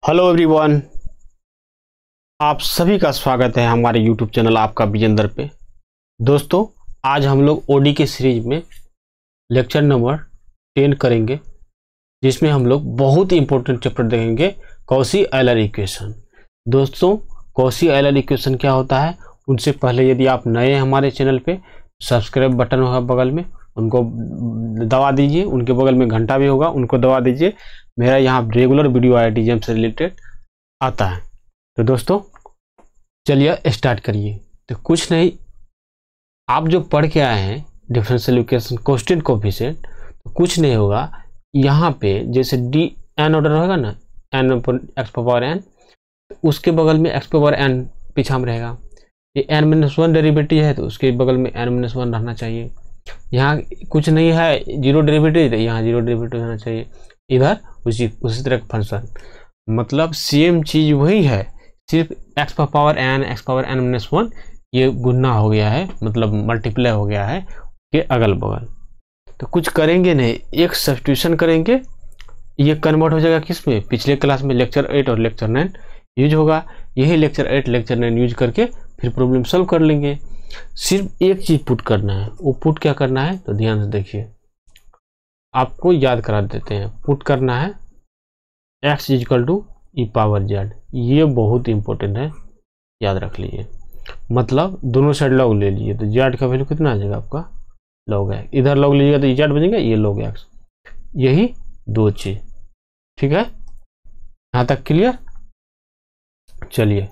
Hello everyone, आप सभी का स्वागत है हमारे यूट्यूब चैनल आपका विजेंद्र पे। दोस्तों, आज हम लोग ओडी के सीरीज में लेक्चर नंबर 10 करेंगे, जिसमें हम लोग बहुत ही इंपॉर्टेंट चैप्टर देखेंगे, कॉची एलर इक्वेशन। दोस्तों, कॉची एलर इक्वेशन क्या होता है, उनसे पहले यदि आप नए हैं हमारे चैनल पे, सब्सक्राइब बटन होगा बगल में, उनको दबा दीजिए। उनके बगल में घंटा भी होगा, उनको दबा दीजिए। मेरा यहाँ रेगुलर वीडियो आईटीजेम से रिलेटेड आता है। तो दोस्तों चलिए स्टार्ट करिए। तो कुछ नहीं, आप जो पढ़ के आए हैं डिफरेंशियल इक्वेशन कांस्टेंट कोएफिशिएंट, तो कुछ नहीं होगा। यहाँ पे जैसे डी एन ऑर्डर होगा ना, एन एक्स पावर एन, उसके बगल में एक्स पावर एन पीछा में रहेगा। ये एन माइनस वन डेरिवेटिव है तो उसके बगल में एन माइनस वन रहना चाहिए। यहाँ कुछ नहीं है, जीरो डेरिवेटिव, यहाँ जीरो डेरिवेटिव रहना चाहिए। इधर उसी तरह का फंक्शन, मतलब सेम चीज वही है, सिर्फ x power n minus one ये गुना हो गया है, मतलब मल्टीप्लाई हो गया है के अगल बगल। तो कुछ करेंगे नहीं, एक सब्स्टिट्यूशन करेंगे, ये कन्वर्ट हो जाएगा किस में, पिछले क्लास में लेक्चर 8 और लेक्चर 9 यूज होगा। यही लेक्चर 8 लेक्चर 9 यूज करके फिर प्रॉब्लम सॉल्व कर लेंगे। सिर्फ एक चीज पुट करना है, वो पुट क्या करना है तो ध्यान से देखिए, आपको याद करा देते हैं। पुट करना है x equal to e power z, ये बहुत इंपॉर्टेंट है, याद रख लीजिए। मतलब दोनों साइड लॉग ले लीजिए तो जेड का वैल्यू कितना आ जाएगा आपका, लॉग है। इधर लॉग लीजिएगा तो जेड बनेगा, ये लॉग एक्स। यही दो चीज, ठीक है, यहां तक क्लियर। चलिए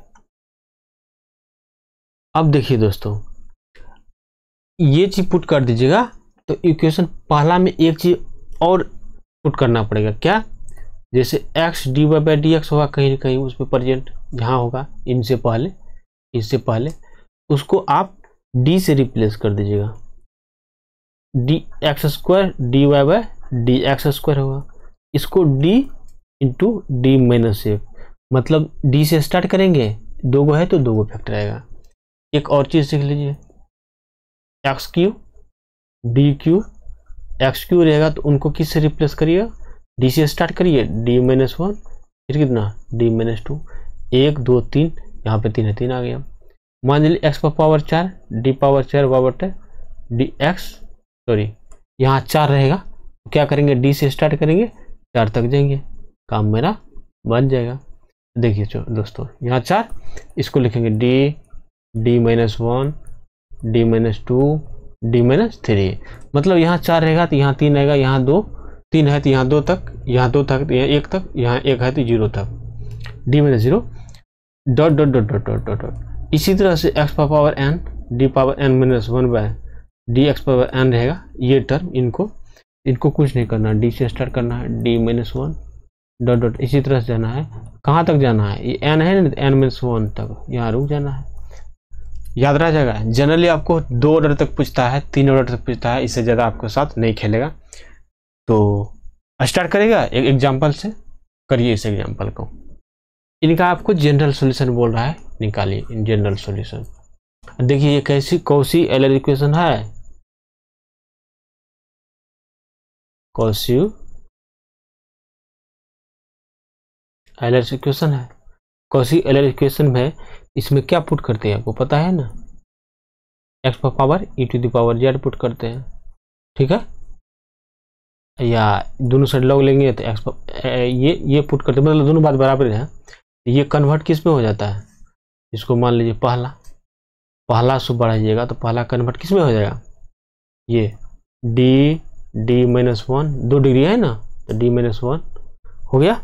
अब देखिए दोस्तों, ये चीज पुट कर दीजिएगा तो इक्वेशन पहला में एक चीज और पुट करना पड़ेगा। क्या, जैसे x d y by d x होगा कहीं ना कहीं उसमें प्रेजेंट, यहाँ होगा इससे पहले उसको आप डी से रिप्लेस कर दीजिएगा। D x square d y by d x square होगा, इसको डी इंटू डी माइनस एक, मतलब डी से स्टार्ट करेंगे, दो गो है तो दो गो फैक्टर आएगा। एक और चीज सीख लीजिए, x cube d cube, x cube रहेगा तो उनको किस से रिप्लेस करिएगा, डी से स्टार्ट करिए, डी माइनस वन, फिर कितना डी माइनस टू, एक दो तीन, यहाँ पे तीन है, तीन आ गया। मान लीजिए एक्स पावर 4 डी पावर 4 बटे डी एक्स, सॉरी यहाँ 4 रहेगा, तो क्या करेंगे डी से स्टार्ट करेंगे, 4 तक जाएंगे, काम मेरा बन जाएगा। देखिए दोस्तों, यहाँ 4, इसको लिखेंगे d minus one, d minus two, d minus three, मतलब यहाँ 4 रहेगा तो यहाँ 3 आएगा, यहाँ 2, 3 है तो यहाँ 2 तक, यहाँ 2 तक, यहाँ 1 तक, यहाँ 1 है तो 0 तक, d minus 0 dot dot dot dot dot dot dot. इसी तरह से x power n d power n minus one by d x power n रहेगा। ये टर्म इनको कुछ नहीं करना, डी से स्टार्ट करना है, d minus one dot dot, इसी तरह से जाना है। कहाँ तक जाना है, ये एन है ना, एन माइनस वन तक, यहाँ रुक जाना है, याद रह जाएगा। जनरली आपको 2 ऑर्डर तक पूछता है, 3 ऑर्डर तक पूछता है, इससे ज़्यादा आपके साथ नहीं खेलेगा। तो स्टार्ट करेगा एक एग्जांपल से, करिए इस एग्जांपल को। इनका आपको जनरल सॉल्यूशन बोल रहा है, निकालिए इन जनरल सॉल्यूशन। देखिए ये कैसी कॉची एलर इक्वेशन है, कॉची एलर इक्वेशन है। कॉची एलर इक्वेशन में इसमें क्या पुट करते हैं आपको पता है ना, x power e to the power z put करते हैं, ठीक है, या दोनों साइड लॉग लेंगे तो एक्स ये पुट करते हैं, मतलब दोनों बात बराबर है। ये कन्वर्ट किस में हो जाता है, इसको मान लीजिए पहला सु बढ़ाइएगा तो पहला कन्वर्ट किस में हो जाएगा, ये डी माइनस वन, 2 डिग्री है ना, तो डी माइनस वन हो गया,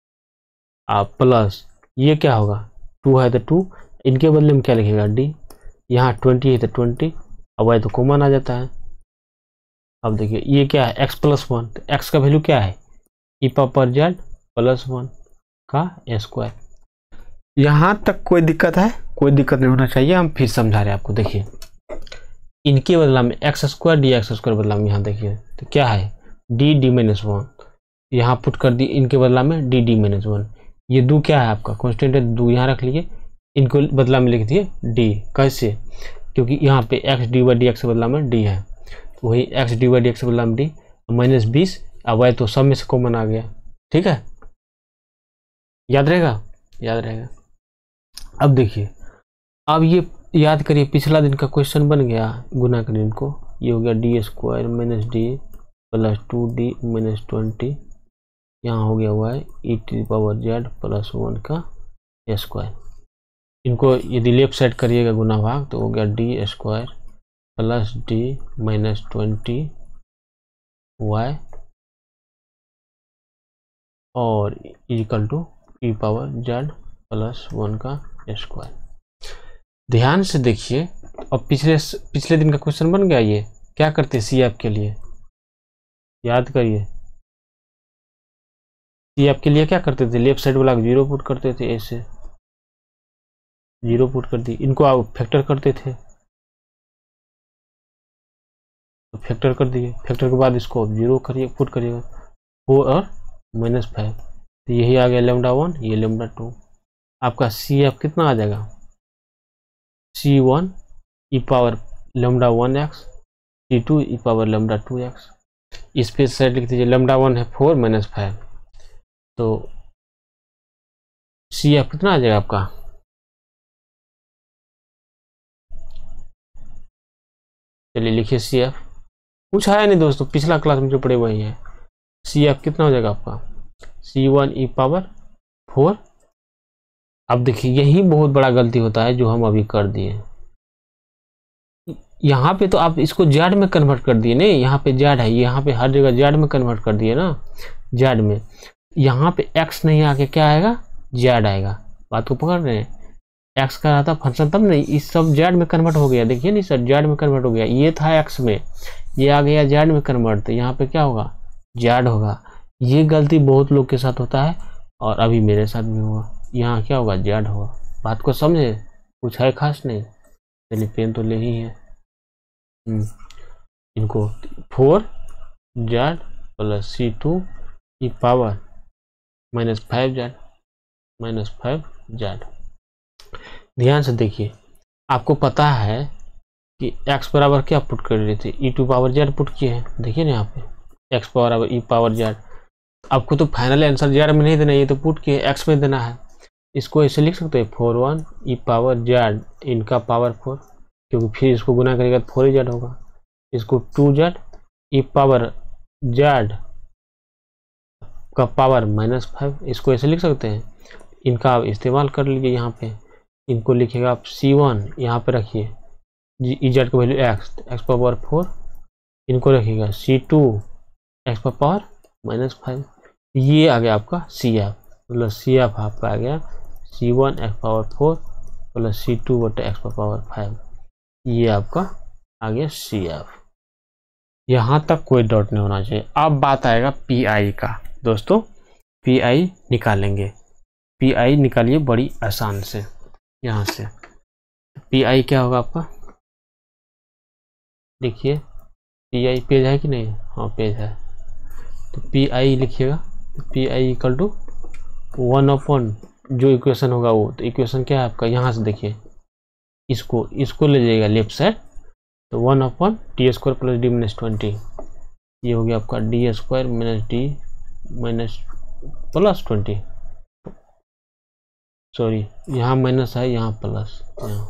प्लस ये क्या होगा, 2 है तो 2, इनके बदले में क्या लिखेगा डी, यहाँ 20 है तो 20, अब आए तो कॉमन आ जाता है। अब देखिए ये क्या है, x प्लस वन, तो x का वैल्यू क्या है, ई पावर जेड प्लस 1 का स्क्वायर। यहाँ तक कोई दिक्कत है, कोई दिक्कत नहीं होना चाहिए, हम फिर समझा रहे हैं आपको। देखिए इनके बदला में x square d x square बदला में, यहाँ देखिए तो क्या है डी माइनस वन, यहाँ पुट कर दी इनके बदला में डी माइनस वन। ये दो क्या है आपका कॉन्स्टेंट है, दो यहाँ रख लीजिए, इनको बदला में लिख दिए डी। कैसे, क्योंकि यहाँ पे x d y d x के बदला में डी है, तो वही x d y d x के बदला में डी, -20, अब आए तो सब में से कॉमन आ गया, ठीक है। याद रहेगा, याद रहेगा। अब देखिए, अब ये याद करिए, पिछला दिन का क्वेश्चन बन गया, गुना करिए इनको, ये हो गया d square minus d plus 2d minus 20, यहाँ हो गया हुआ है e to the power z plus 1 का स्क्वायर। इनको यदि लेफ्ट साइड करिएगा गुना भाग तो हो गया d square plus d minus 20 y और equal to e power z plus 1 का स्क्वायर। ध्यान से देखिए, अब पिछले दिन का क्वेश्चन बन गया। ये क्या करते सी एफ के लिए, याद करिए, सी एफ के लिए क्या करते थे, लेफ्ट साइड वाला 0 पुट करते थे, ऐसे 0 पुट कर दी। इनको आप फैक्टर करते थे तो फैक्टर कर दिए, फैक्टर के बाद इसको 0 करिए, पुट करिएगा 4 और -5, तो यही आ गया λ1, ये λ2। आपका सी एफ कितना आ जाएगा, C1 e power λ1x, C2 e power λ2x। इस पे साइड लिख दीजिए, λ1 है 4 -5, तो सी एफ कितना आ जाएगा आपका, चलिए लिखिए सी एफ, कुछ आया नहीं दोस्तों, पिछला क्लास में जो पढ़े वही है। सी एफ कितना हो जाएगा आपका, C1 ई पावर 4। अब देखिए, यही बहुत बड़ा गलती होता है जो हम अभी कर दिए। यहाँ पे तो आप इसको जेड में कन्वर्ट कर दिए, नहीं यहाँ पे जेड है, यहाँ पे हर जगह जेड में कन्वर्ट कर दिए ना, जेड में। यहाँ पे एक्स नहीं आके क्या आएगा, जेड आएगा। बात को पकड़ रहे हैं, एक्स का रहा था फंक्शन, तब नहीं, इस सब जेड में कन्वर्ट हो गया। देखिए नहीं सर, जेड में कन्वर्ट हो गया, ये था एक्स में, ये आ गया जेड में कन्वर्ट, तो यहाँ पे क्या होगा, जेड होगा। ये गलती बहुत लोग के साथ होता है और अभी मेरे साथ भी हुआ। यहाँ क्या होगा, जेड होगा। बात को समझे, कुछ है खास नहीं। चलिए पेन तो ले ही है, इनको 4 z plus C2 e power -5 z. ध्यान से देखिए, आपको पता है कि x बराबर क्या पुट कर रही थी, e to power z put किए हैं। देखिए ना यहाँ पे x बराबर ई पावर जेड। आपको तो फाइनल आंसर जेड में नहीं देना, ये तो पुट किए x में देना है। इसको ऐसे लिख सकते हैं 4 ई पावर जेड इनका पावर 4, क्योंकि फिर इसको गुना करेगा तो 4 जेड होगा। इसको 2 जेड ई पावर जेड का पावर -5, इसको ऐसे लिख सकते हैं। इनका आप इस्तेमाल कर लीजिए, यहाँ पे इनको लिखिएगा आप C1, यहाँ पे रखिए ई जेड का वैल्यू x पावर 4, इनको रखिएगा C2 x पावर -5। ये आ गया आपका सी एफ, मतलब सी एफ आपका आ गया C1 x power 4 plus C2 बटे x पावर 5। ये आपका आ गया सी एफ। यहाँ तक कोई डाउट नहीं होना चाहिए। अब बात आएगा पी आई का। दोस्तों पी आई निकालेंगे, पी आई निकालिए बड़ी आसान से। यहाँ से पी आई क्या होगा आपका, देखिए पी आई पेज है कि नहीं, हाँ पेज है, तो पी आई लिखिएगा। पी आई इक्वल टू 1/, जो इक्वेशन होगा वो, तो इक्वेशन क्या है आपका, यहाँ से देखिए, इसको ले जाइएगा लेफ्ट साइड, तो 1/d² प्लस d माइनस 20। ये हो गया आपका d² minus d minus plus 20, sorry यहाँ माइनस है, यहाँ प्लस, यहाँ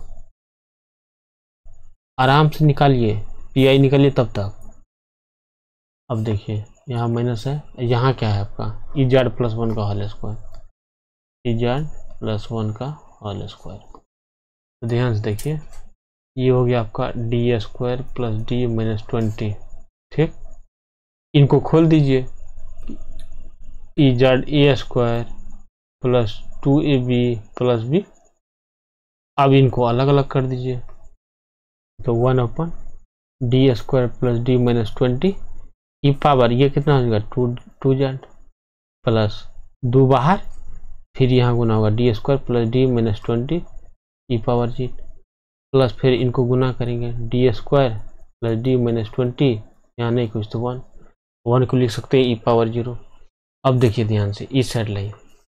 आराम से निकालिए, पी आई निकालिए तब तक। अब देखिए यहाँ माइनस है, यहाँ क्या है आपका ई जेड प्लस 1 का whole square, e Z plus 1 का होल स्क्वायर। तो ध्यान से देखिए, ये हो गया आपका d² प्लस d माइनस 20, ठीक। इनको खोल दीजिए, e z A² plus 2ab plus b। अब इनको अलग अलग कर दीजिए, तो 1/d² plus d minus 20 e power, ये कितना हो जाएगा 2 जेड प्लस 2 बाहर, फिर यहाँ गुना होगा d² plus d minus 20 e power जी, प्लस फिर इनको गुना करेंगे d² प्लस d माइनस 20, यहाँ नहीं कुछ तो 1 को लिख सकते हैं ई पावर 0। अब देखिए ध्यान से इस साइड लाइए,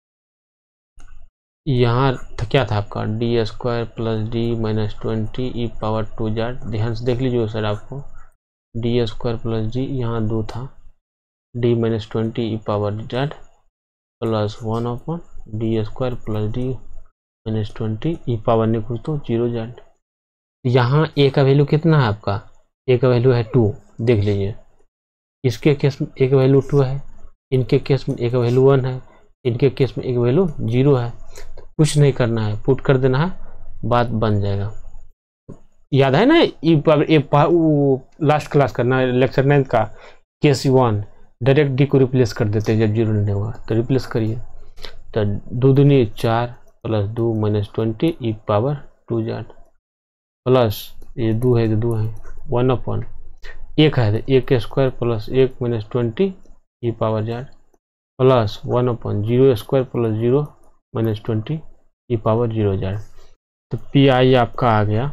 यहाँ क्या था आपका d² plus d minus 20 e power 2 z. ध्यान से देख लीजिए उस साइड, आपको d² प्लस d यहाँ 2 था, d minus 20 e power z plus 1/, d square plus d minus 20 e power ने कुछ तो 0z। यहाँ ए का वैल्यू कितना है आपका, ए का वैल्यू है 2, देख लीजिए। इसके केस में ए का वैल्यू 2 है, इनके केस में ए का वैल्यू 1 है, इनके केस में ए का वैल्यू 0 है। तो कुछ नहीं करना है, पुट कर देना है, बात बन जाएगा। याद है ना लास्ट क्लास करना लेक्चर 9 का केस 1, डायरेक्ट डी को रिप्लेस कर देते हैं जब 0 नहीं होगा तो रिप्लेस करिए। तो 2 दूनी 4 plus 2 minus 20 e power 2z plus ये 2 है तो 2 है 1/, 1 है तो 1 square plus 1 minus 20 e power z plus 1/0 square plus 0 minus 20 e power 0z। तो पी आई आपका आ गया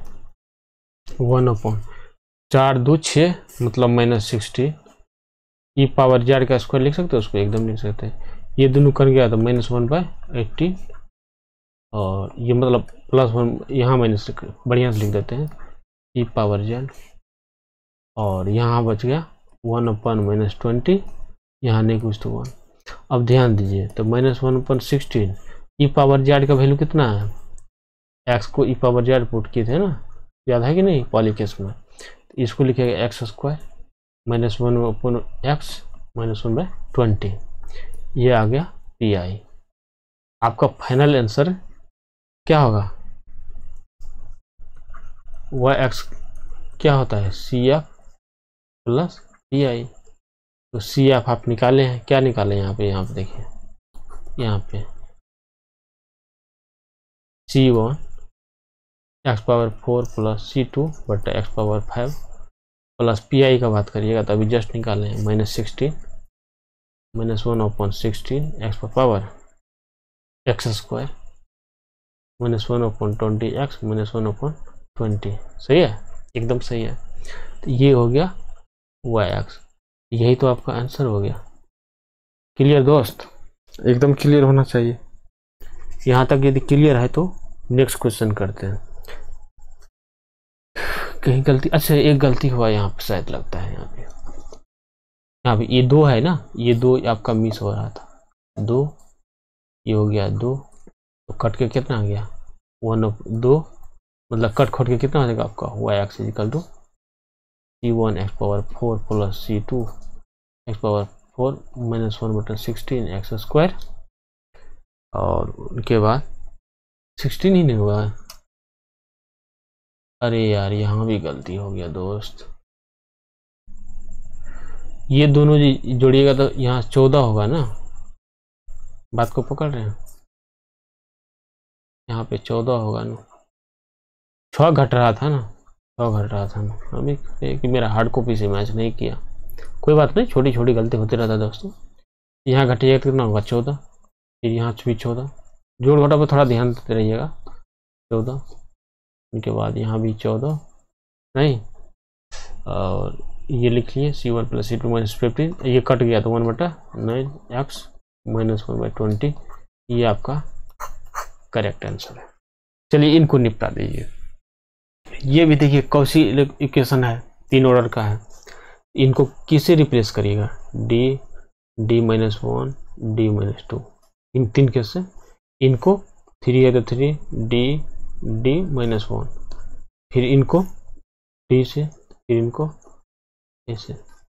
1/4 2 6 मतलब माइनस 60 ई पावर जेड का स्क्वायर लिख सकते हो, उसको एकदम लिख सकते हैं। ये दोनों कर गया तो -1/80 और ये मतलब +1 यहाँ माइनस बढ़िया से लिख देते हैं ई पावर जेड और यहाँ बच गया 1/-20 यहाँ नहीं कुछ तो 1। अब ध्यान दीजिए तो -1/16 ई पावर जेड का वैल्यू कितना है, एक्स को ई पावर जेड पुट किए थे ना, याद है कि नहीं पॉलीकेस में। तो इसको लिखेगा x स्क्वायर -1/x -1/20, ये आ गया पी आई। आपका फाइनल आंसर क्या होगा, y(x) क्या होता है CF प्लस PI। तो CF आप निकाले हैं, क्या निकाले यहाँ पे देखिए, यहाँ पे C1 x⁴ प्लस C2 बटा x⁵ प्लस PI का बात करिएगा तो अभी जस्ट निकाले हैं -16 -1/16 x² -1/20x -1/20, सही है, एकदम सही है। तो ये हो गया y(x), यही तो आपका आंसर हो गया। क्लियर दोस्त, एकदम क्लियर होना चाहिए। यहाँ तक यदि क्लियर है तो नेक्स्ट क्वेश्चन करते हैं। कहीं गलती, अच्छा एक गलती हुआ यहाँ पे शायद लगता है, यहाँ पे ये 2 है ना, ये 2 आपका मिस हो रहा था, 2 ये हो गया 2, तो कट के कितना आ गया 1/2, मतलब कट खोट के कितना आ जाएगा आपका y(x) = C1 x⁴ plus C2 x⁴ -1/16 x² और उनके बाद 16 ही नहीं हुआ है। अरे यार यहाँ भी गलती हो गया दोस्त, ये दोनों जोड़िएगा तो यहाँ 14 होगा ना, बात को पकड़ रहे हैं, यहाँ पे 14 होगा ना, 6 घट रहा था ना, 6 घट रहा था ना, अभी कि मेरा हार्ड कॉपी से मैच नहीं किया, कोई बात नहीं, छोटी छोटी गलती होती रहता है दोस्तों। यहाँ घटिएगा तो कितना होगा 14, फिर यहाँ भी 14, जोड़ घटा पर थोड़ा ध्यान देते रहिएगा, 14 उनके बाद यहाँ भी 14 नहीं, और ये लिख लिए C1 प्लस C2 -15, ये कट गया तो 1/9x -1/20, ये आपका करेक्ट आंसर है। चलिए इनको निपटा दीजिए। ये भी देखिए कौशी इक्वेशन है, 3 ऑर्डर का है, इनको किससे रिप्लेस करिएगा, d -1 d -2, इन 3 केस से इनको 3 है तो 3 d -1, फिर इनको d से, फिर इनको ऐसे,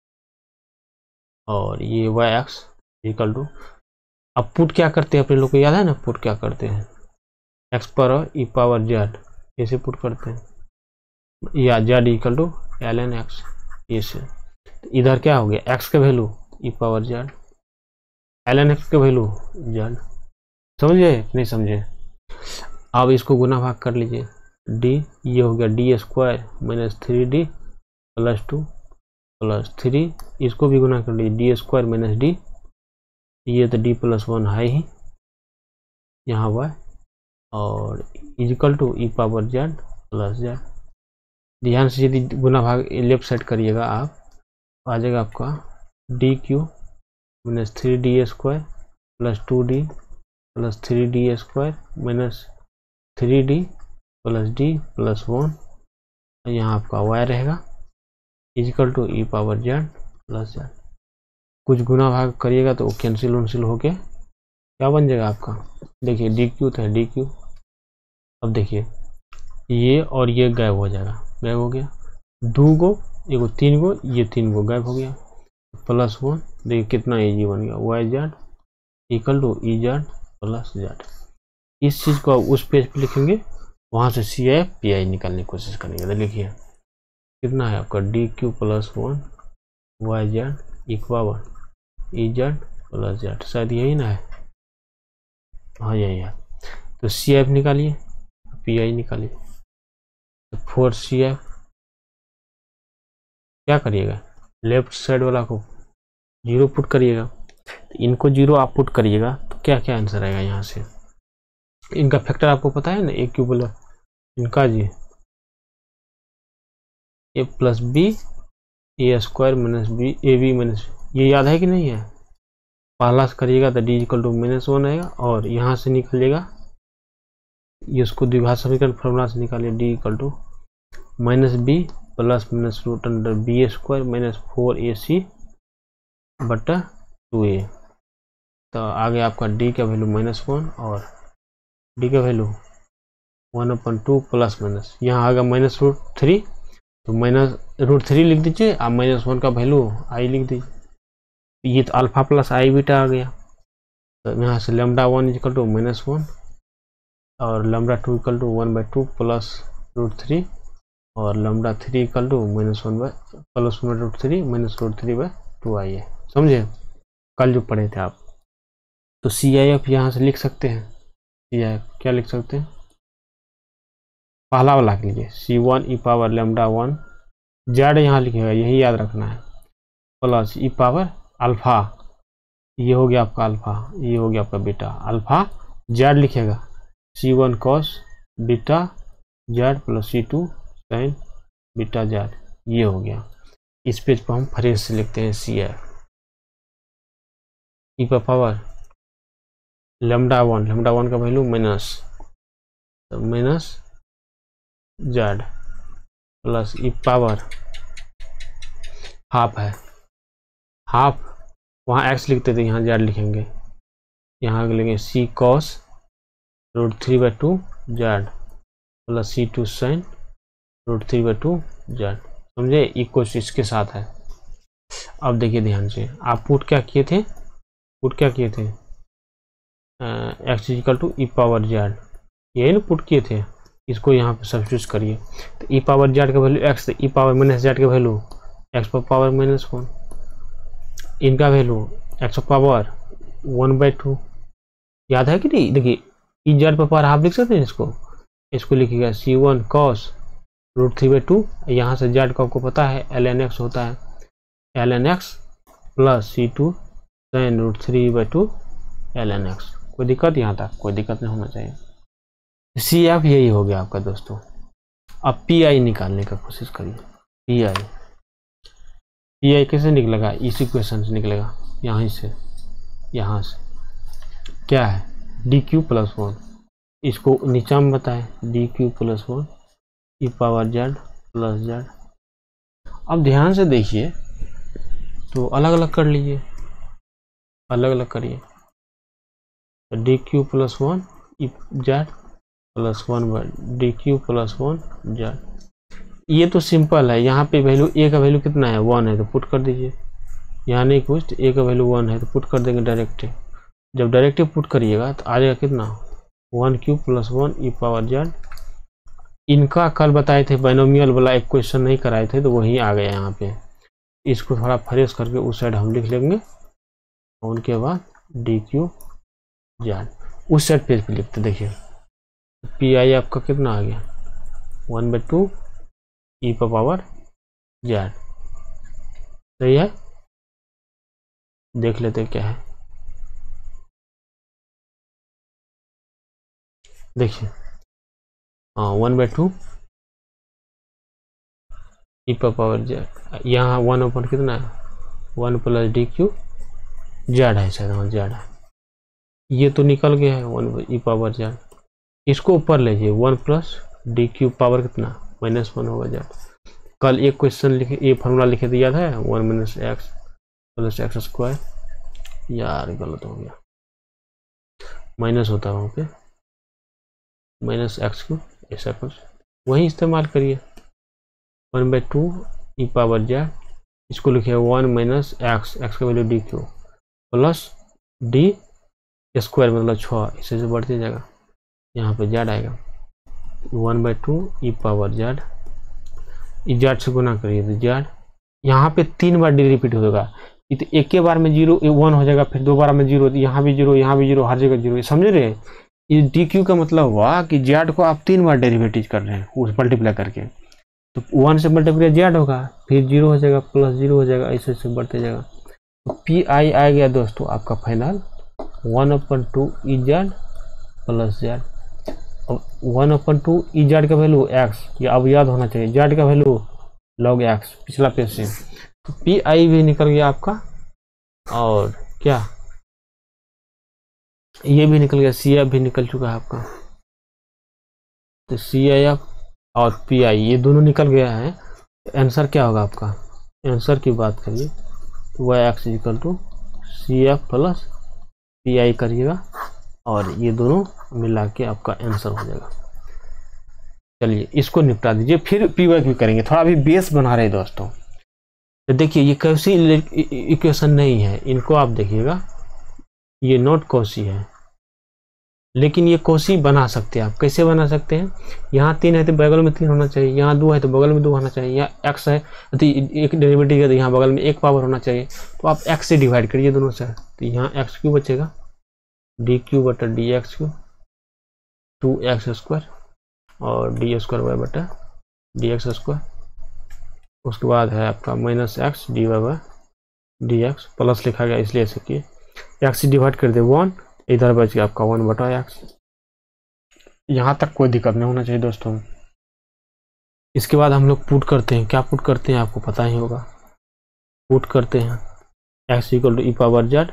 और ये y(x) = अब पुट क्या करते हैं अपने लोग को याद है ना, पुट क्या करते हैं x पर ई पावर जेड ऐसे पुट करते हैं, या z = ln x ऐसे। इधर क्या हो गया x का value e power z, ln x का वैल्यू z, समझे नहीं समझे। अब इसको गुना भाग कर लीजिए, d ये हो गया d² - 3d + 2 + 3, इसको भी गुना कर लीजिए d² - d, ये तो d + 1 है ही यहाँ y, और = e power z plus z. ध्यान से यदि गुना भाग लेफ्ट साइड करिएगा आप, आ जाएगा आपका d³ - 3d² + 2d + 3d² - 3d + d + 1, यहाँ आपका y रहेगा = e power z plus z. कुछ गुना भाग करिएगा तो कैंसिल होके क्या बन जाएगा आपका, देखिए डी क्यू था डी क्यू। अब देखिए ये और ये गायब हो जाएगा, गायब हो गया, 2 गो एगो 3 गो, ये 3 गो गायब हो गया, +1 देखिए कितना इजी बन गया, y z equal to e Z plus z. इस चीज़ को उस पेज पे लिखेंगे, वहाँ से सी आई पी आई निकालने की कोशिश करेंगे। तो लिखिए कितना है आपका d q +1 y z equal e Z plus z, शायद यही ना है, हाँ यही है। तो सी एफ निकालिए, पी आई निकालिए, तो 4 सी एफ क्या करिएगा, लेफ्ट साइड वाला को 0 पुट करिएगा, तो इनको 0 आप पुट करिएगा तो क्या क्या आंसर आएगा यहाँ से। इनका फैक्टर आपको पता है ना, ए क्यू बोला इनका जी a plus b a square minus b a b minus, ये याद है कि नहीं है, पहला से करिएगा तो डी इक्वल टू -1 आएगा, और यहाँ से निकलिएगा ये उसको द्विघात समीकरण फॉर्मूला से निकालिए, d equal to -b plus minus root under b square minus 4ac बटा 2a। तो आगे आपका d का वैल्यू -1 और d का वैल्यू 1/2 प्लस माइनस, यहाँ आएगा -√3, तो -√3 लिख दीजिए, आप -1 का वैल्यू i लिख दीजिए, ये तो अल्फा प्लस आई बीटा आ गया। तो यहाँ से λ1 इक्वल टू -1 और λ2 इक्वल टू 1/2 प्लस √3 और λ3 इक्वल टू -1 प्लस √3 -√3/2 आई है, समझे, कल जो पढ़े थे आप। तो सी आई एफ यहाँ से लिख सकते हैं, सी आई एफ क्या लिख सकते हैं, पहला वाला लिख लीजिए c1 e पावर λ1 जेड यहाँ लिखेगा, यही याद रखना है, प्लस ई पावर अल्फा, ये हो गया आपका अल्फा, ये हो गया आपका बीटा, अल्फा जेड लिखेगा c1 cos beta z plus c2 sin beta z, ये हो गया। इस पेज पर हम फ्रेश से लिखते हैं सी एफ ई पर पावर λ1 का value minus z plus e power half है, हाफ वहाँ x लिखते थे, यहाँ जेड लिखेंगे, यहाँ लिखेंगे c cos √3/2 z plus c2 sin √3/2 z, समझे, इक्वल इसके साथ है। अब देखिए ध्यान से, आप पुट क्या किए थे, x equal to e power z, यही ना पुट किए थे, इसको यहाँ पे सब्स्टिट्यूट करिए, तो ई पावर जेड का value x, e power minus z का वैल्यू x पर पावर -1, इनका वैल्यू x पावर 1/2, याद है कि नहीं, देखिए ई जेड पर पावर हाफ लिख सकते हैं, इसको लिखिएगा c1 cos √3/2, यहाँ से जेड का आपको पता है ln x होता है, ln x plus c2 sin √3/2 ln x। कोई दिक्कत, यहाँ तक कोई दिक्कत नहीं होना चाहिए। सी एफ यही हो गया आपका दोस्तों। अब पी आई निकालने का कोशिश करिए, पी आई कैसे निकलेगा, इस इक्वेशन से निकलेगा, यहाँ से क्या है डी क्यू +1, इसको नीचा में बताए d q +1 e power z plus z. अब ध्यान से देखिए, तो अलग अलग कर लीजिए, अलग अलग करिए, d q +1 e Z plus 1 d q +1 z, ये तो सिंपल है। यहाँ पे वैल्यू ए का वैल्यू कितना है 1 है, तो पुट कर दीजिए, यहाँ नहीं कुछ, ए का वैल्यू 1 है तो पुट कर देंगे डायरेक्ट। जब डायरेक्ट पुट करिएगा तो आ जाएगा कितना 1³ + 1 ई पावर जेड। इनका कल बताए थे बाइनोमियल वाला एक क्वेश्चन नहीं कराए थे, तो वही आ गया यहाँ पे। इसको थोड़ा फ्रेश करके उस साइड हम लिख लेंगे, और उनके बाद डी क्यू जेड उस साइड पेज पे लिखते। देखिए पी आई आपका कितना आ गया 1/2 ई पर पावर जेड, सही है। देख लेते क्या है, देखिए 1/2 ई पर पावर जेड, यहाँ 1 कितना है 1 + डी क्यू जेड है, शायद हाँ जेड है, ये तो निकल गया है 1 ई पावर जेड। इसको ऊपर लीजिए 1 + डी क्यू पावर कितना -1 होगा जेड। कल एक क्वेश्चन लिखे, ये फार्मूला लिखे तो याद है 1 - x + x², यार गलत हो गया। माइनस होता है वहाँ पे -x क्यूब, ऐसा कुछ वही इस्तेमाल करिए। 1/2 ई पावर जेड, इसको लिखिए 1 - x का value d q plus d square मतलब 6, इसे से बढ़ते जाएगा, यहाँ पे जेड आएगा 1/2 ई पावर जेड, जेड से गुना करिए तो जेड, यहाँ पे 3 बार डी रिपीट होगा, तो एक के बार में 1 हो जाएगा, फिर 2 बार में 0, यहाँ भी 0, यहाँ भी 0, हर जगह 0, समझ रहे हैं। ये डी क्यू का मतलब हुआ कि जेड को आप 3 बार डेरिवेटिव कर रहे हैं उस मल्टीप्लाई करके, तो 1 से मल्टीप्लाई जेड होगा, फिर 0 हो जाएगा, प्लस 0 हो जाएगा, ऐसे ऐसे बढ़ते जाएगा। तो पी आई आ गया दोस्तों आपका final 1/2 e Z plus Z. 1/2 e Z का वैल्यू एक्स, ये अब याद होना चाहिए, जेड का वैल्यू log x, पिछला पेज से। तो पी आई भी निकल गया आपका, और क्या ये भी निकल गया, सी एफ भी निकल चुका है आपका, तो सी आई एफ और पी आई ये दोनों निकल गया है। आंसर क्या होगा आपका, आंसर की बात करिए तो y x equal to C F plus P I करिएगा, और ये दोनों मिला के आपका आंसर हो जाएगा। चलिए इसको निपटा दीजिए, फिर पी वाई क्यू करेंगे, थोड़ा भी बेस बना रहे दोस्तों। तो देखिए ये कौशी इक्वेशन नहीं है, इनको आप देखिएगा, ये नॉट कौशी है, लेकिन ये कौशी बना सकते हैं आप। कैसे बना सकते हैं, यहाँ 3 है तो बगल में 3 होना चाहिए, यहाँ 2 है तो बगल में 2 होना चाहिए, यहाँ x है तो एक डेरिवेटिव है तो यहाँ बगल में 1 पावर होना चाहिए, तो आप x से डिवाइड करिए दोनों से, तो यहाँ x क्यू बचेगा, डी क्यू बटा डी एक्स क्यू 2x² और डी स्क्वायर वाई बटा डी एक्स स्क्वायर, उसके बाद है आपका -x d y by d x, plus लिखा गया इसलिए ऐसे किए, x डिवाइड कर दे 1, इधर बच गया आपका 1/x। यहाँ तक कोई दिक्कत नहीं होना चाहिए दोस्तों। इसके बाद हम लोग पुट करते हैं, क्या पुट करते हैं आपको पता ही होगा, पुट करते हैं x equal to e power z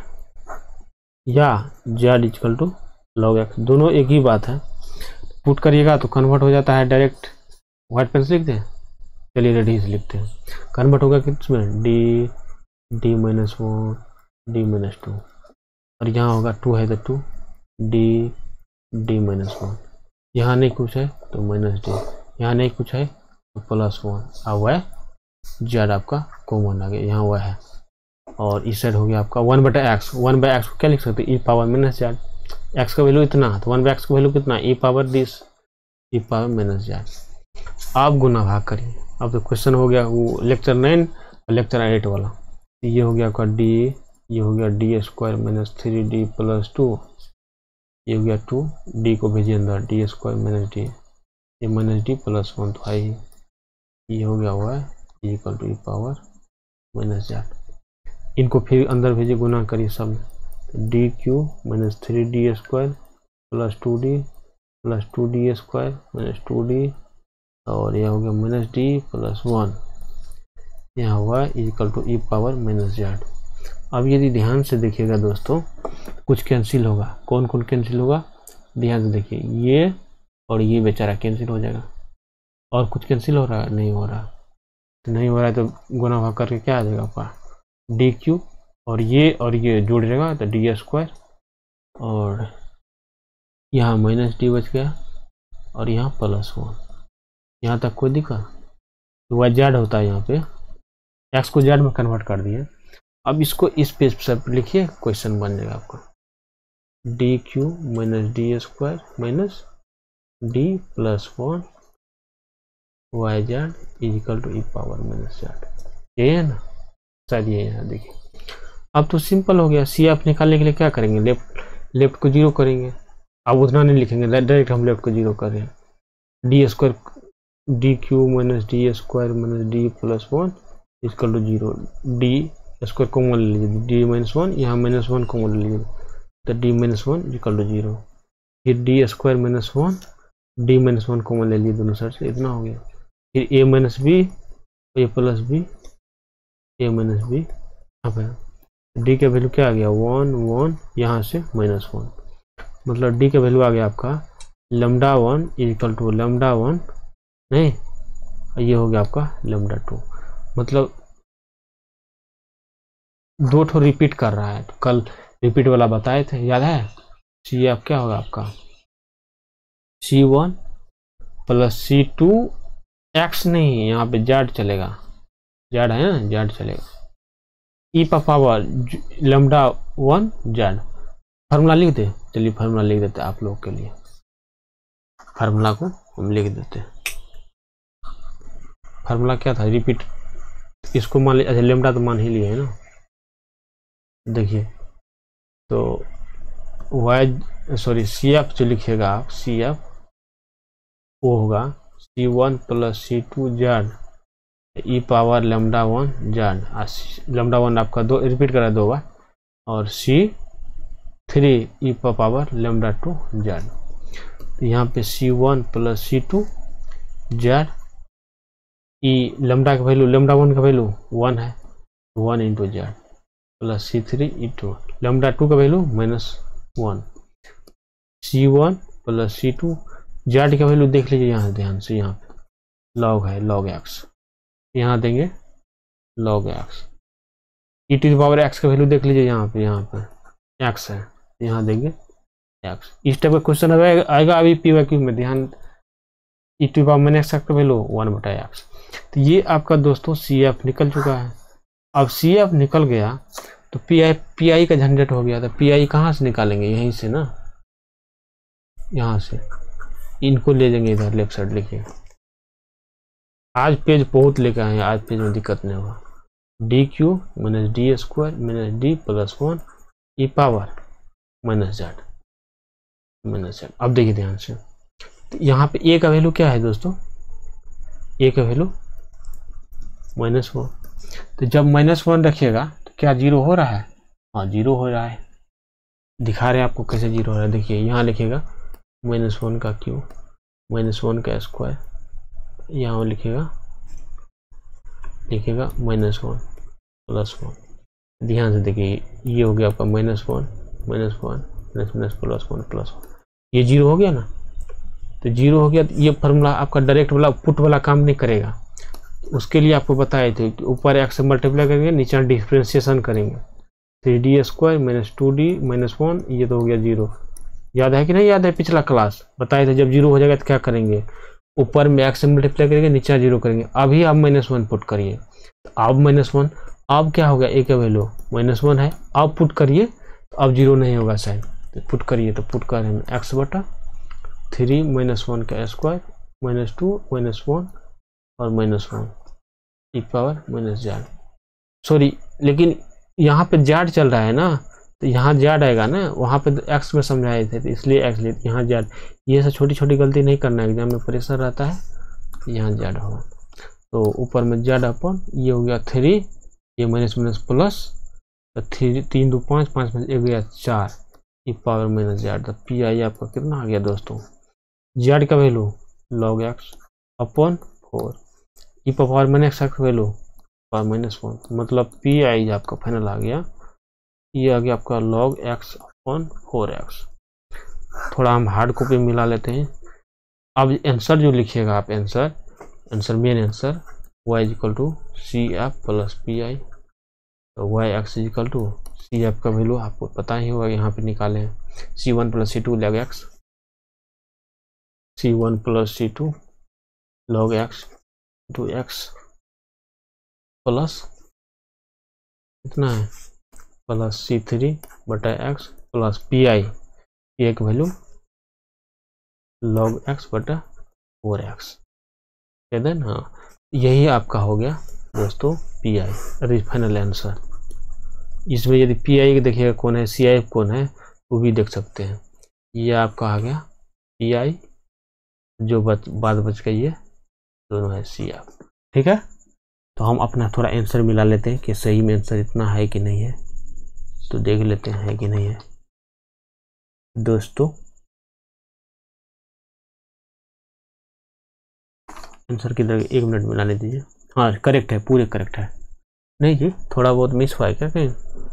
या z equal to log x, दोनों एक ही बात है। पुट करिएगा तो कन्वर्ट हो जाता है डायरेक्ट, व्हाइट पेन से लिख दें, चलिए रेडी से लिखते हैं, कन्वर्ट होगा किसमें, डी -1 डी -2, और यहाँ होगा 2 है तो 2 डी -1, यहाँ नहीं कुछ है तो -d, यहाँ नहीं कुछ है तो +1, अब वह जेड आपका कॉमन आ गया, यहाँ वह है, और इस साइड हो गया आपका 1/x, 1/x को क्या लिख सकते हैं, ई पावर -जेड, x का वैल्यू इतना तो 1/x का वैल्यू कितना, e power e power -z. आप गुना भाग करिए, अब तो क्वेश्चन हो गया वो लेक्चर 9 और लेक्चर 8 वाला, ये हो गया आपका डी, ये हो गया डी स्क्वायर -3d + 2, ये हो गया 2, डी को भेजिए अंदर, डी स्क्वायर -d, ये -d + 1 तो है ही, ये हो गया हुआ है equal to e power -z. इनको फिर अंदर भेजिए, गुना करिए सब, D Q -3d square + 2d + 2d square -2d, और यह हो गया -d + 1, यहाँ हुआ equal to e power -z. अब यदि ध्यान से देखिएगा दोस्तों, कुछ कैंसिल होगा, कौन कौन कैंसिल होगा, ध्यान से देखिए, ये और ये बेचारा कैंसिल हो जाएगा, और कुछ कैंसिल हो रहा है, नहीं हो रहा, तो नहीं हो रहा है तो गुना भाग करके क्या आ जाएगा आपका डी क्यू, और ये जुड़ जाएगा तो डी स्क्वायर, और यहाँ -d बच गया, और यहाँ +1, यहाँ तक कोई दिक्कत, तो वह जेड होता है, यहाँ पे x को जेड में कन्वर्ट कर दिए। अब इसको इस पेज पर लिखिए, क्वेश्चन बन जाएगा आपका d q -d square -d + 1 y z equal to e power -z, ये है ना, शायद ये है, देखिए अब तो सिंपल हो गया। सी एफ निकालने के लिए क्या करेंगे, लेफ्ट को 0 करेंगे, अब उतना नहीं लिखेंगे, डायरेक्ट हम लेफ्ट को 0 कर रहे हैं, d square d q -d square -d + 1 equal to 0, d square common ले लीजिए, डी -1, यहाँ -1 कॉमन ले लीजिए, तो डी -1 इक्वल टू 0, फिर डी स्क्वायर -1 डी -1 कॉमन ले लीजिए दोनों साइड से, इतना हो गया, फिर a - b a + b a - b, अब है डी का वैल्यू क्या आ गया 1 1, यहाँ से -1, मतलब डी का वैल्यू आ गया आपका λ1 इक्वल टू λ1 नहीं, ये हो गया आपका λ2, मतलब 2 ठो रिपीट कर रहा है, तो कल रिपीट वाला बताए थे, याद है, सी एफ क्या होगा आपका C1 प्लस C2 एक्स नहीं, यहाँ पे जेड चलेगा, जेड है ना, जेड चलेगा, e power lambda 1 z. Formula लिख दे, चलिए फार्मूला लिख देते हैं आप लोगों के लिए, फार्मूला को हम लिख देते हैं। फार्मूला क्या था, रिपीट, इसको मान लिया, अच्छा लैम्डा तो मान ही लिया है ना, देखिए तो सी एफ जो लिखिएगा आप, सी एफ वो होगा C1 plus C2 Z e power lambda 1 z, lambda 1 आपका दो रिपीट करा दो बार, और C3 ई पावर लैम्डा 2 जेड। तो यहाँ पे C1 plus C2 Z, e lambda का वैल्यू, लैम्डा 1 का वैल्यू 1 है, 1 into Z plus C3 into lambda 2 का value -1, C1 plus C2 Z का वैल्यू देख लीजिए यहाँ ध्यान से, यहाँ पे लॉग है, लॉग एक्स, यहाँ देंगे log x, e to the power x का वैल्यू देख लीजिए यहाँ पे एक्स है, यहाँ देंगे एक्स। इस टाइप का क्वेश्चन आएगा अभी PYQ में, ध्यान, e to the power minus x का वैल्यू 1/x। तो ये आपका दोस्तों CF निकल चुका है। अब CF निकल गया तो PI का झंझट हो गया, तो PI कहाँ से निकालेंगे, यहीं से ना, यहाँ से इनको ले जाएंगे इधर लेफ्ट साइड, लिखिए आज पेज बहुत लेकर आए, आज पेज में दिक्कत नहीं होगा, DQ minus D² minus D plus 1 e power minus z. अब देखिए ध्यान से, तो यहाँ पे A का वैल्यू क्या है दोस्तों, A का वैल्यू -1, तो जब -1 रखिएगा तो क्या 0 हो रहा है, हाँ 0 हो रहा है, दिखा रहे हैं आपको कैसे 0 हो रहा है। देखिए यहाँ लिखिएगा -1 का क्यूब -1 का स्क्वायर, यहाँ लिखिएगा -1 प्लस 1, ध्यान से देखिए ये हो गया आपका -1 प्लस 1 प्लस 1, ये 0 हो गया ना, तो 0 हो गया, तो ये फार्मूला आपका डायरेक्ट वाला पुट वाला काम नहीं करेगा, उसके लिए आपको बताए थे कि ऊपर x से मल्टीप्लाई करेंगे, नीचे डिफ्रेंशिएशन करेंगे, 3D² माइनस 2D माइनस 1, ये तो हो गया 0, याद है कि नहीं याद है, पिछला क्लास बताए थे, जब 0 हो जाएगा तो क्या करेंगे, ऊपर में x से मल्टीप्लाई करेंगे, नीचे 0 करेंगे। अभी आप -1 पुट करिए, तो अब -1, अब क्या हो गया, A का वैल्यू -1 है, अब पुट करिए तो अब 0 नहीं होगा शायद, तो पुट करिए, तो पुट करें x/3 -1 का स्क्वायर -2 -1 और -1 e power minus z. Sorry, लेकिन यहाँ पे जेड चल रहा है ना, तो यहाँ जेड आएगा ना, वहाँ पे एक्स में समझाए थे, तो इसलिए एक्स लिए, यहाँ जेड, ये सब छोटी छोटी गलती नहीं करना है, एग्जाम में प्रेशर रहता है, तो यहाँ जेड होगा, तो ऊपर में जेड अपन, ये हो गया 3, ये माइनस प्लस, तो 3 2 5 5 में 1 गया 4 ई पावर माइनस जेड। तो PI आपका कितना आ गया दोस्तों, जेड का value log x upon 4 e power minus x value power -1, मतलब PI आपका फाइनल आ गया, ये आ गया आपका log x अपॉन 4x। थोड़ा हम हार्ड कॉपी मिला लेते हैं। अब आंसर जो लिखिएगा आप, answer main answer y = CF plus PI, तो y(x) = CF का वैल्यू आपको पता ही होगा, यहाँ पे निकाले हैं, C1 plus C2 log x, C1 plus C2 log x into x plus कितना है प्लस C3/x प्लस PI की वैल्यू log x/4x, देन हाँ, यही आपका हो गया दोस्तों PI, अरे फाइनल आंसर। इसमें यदि PI देखिएगा कौन है, CIF कौन है, वो भी देख सकते हैं। ये आपका आ गया PI, जो बाद बच गई ये दोनों है CF, ठीक है। तो हम अपना थोड़ा आंसर मिला लेते हैं कि सही में आंसर इतना है कि नहीं है, तो देख लेते हैं कि नहीं है दोस्तों। आंसर किधर, 1 मिनट मिलाने दीजिए। हाँ करेक्ट है, पूरे करेक्ट है, नहीं जी थोड़ा बहुत मिस हुआ है क्या कहीं,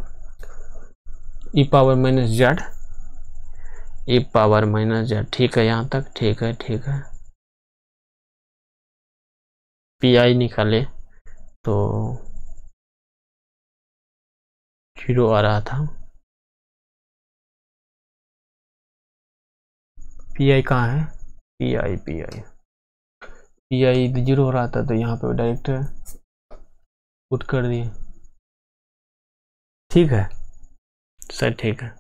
ई पावर माइनस जेड, ठीक है, यहाँ तक ठीक है, ठीक है। PI निकाले तो 0 आ रहा था, पी आई कहाँ है, पी आई 0 हो रहा था तो यहाँ पे डायरेक्ट पुट कर दिए। ठीक है सर, ठीक है।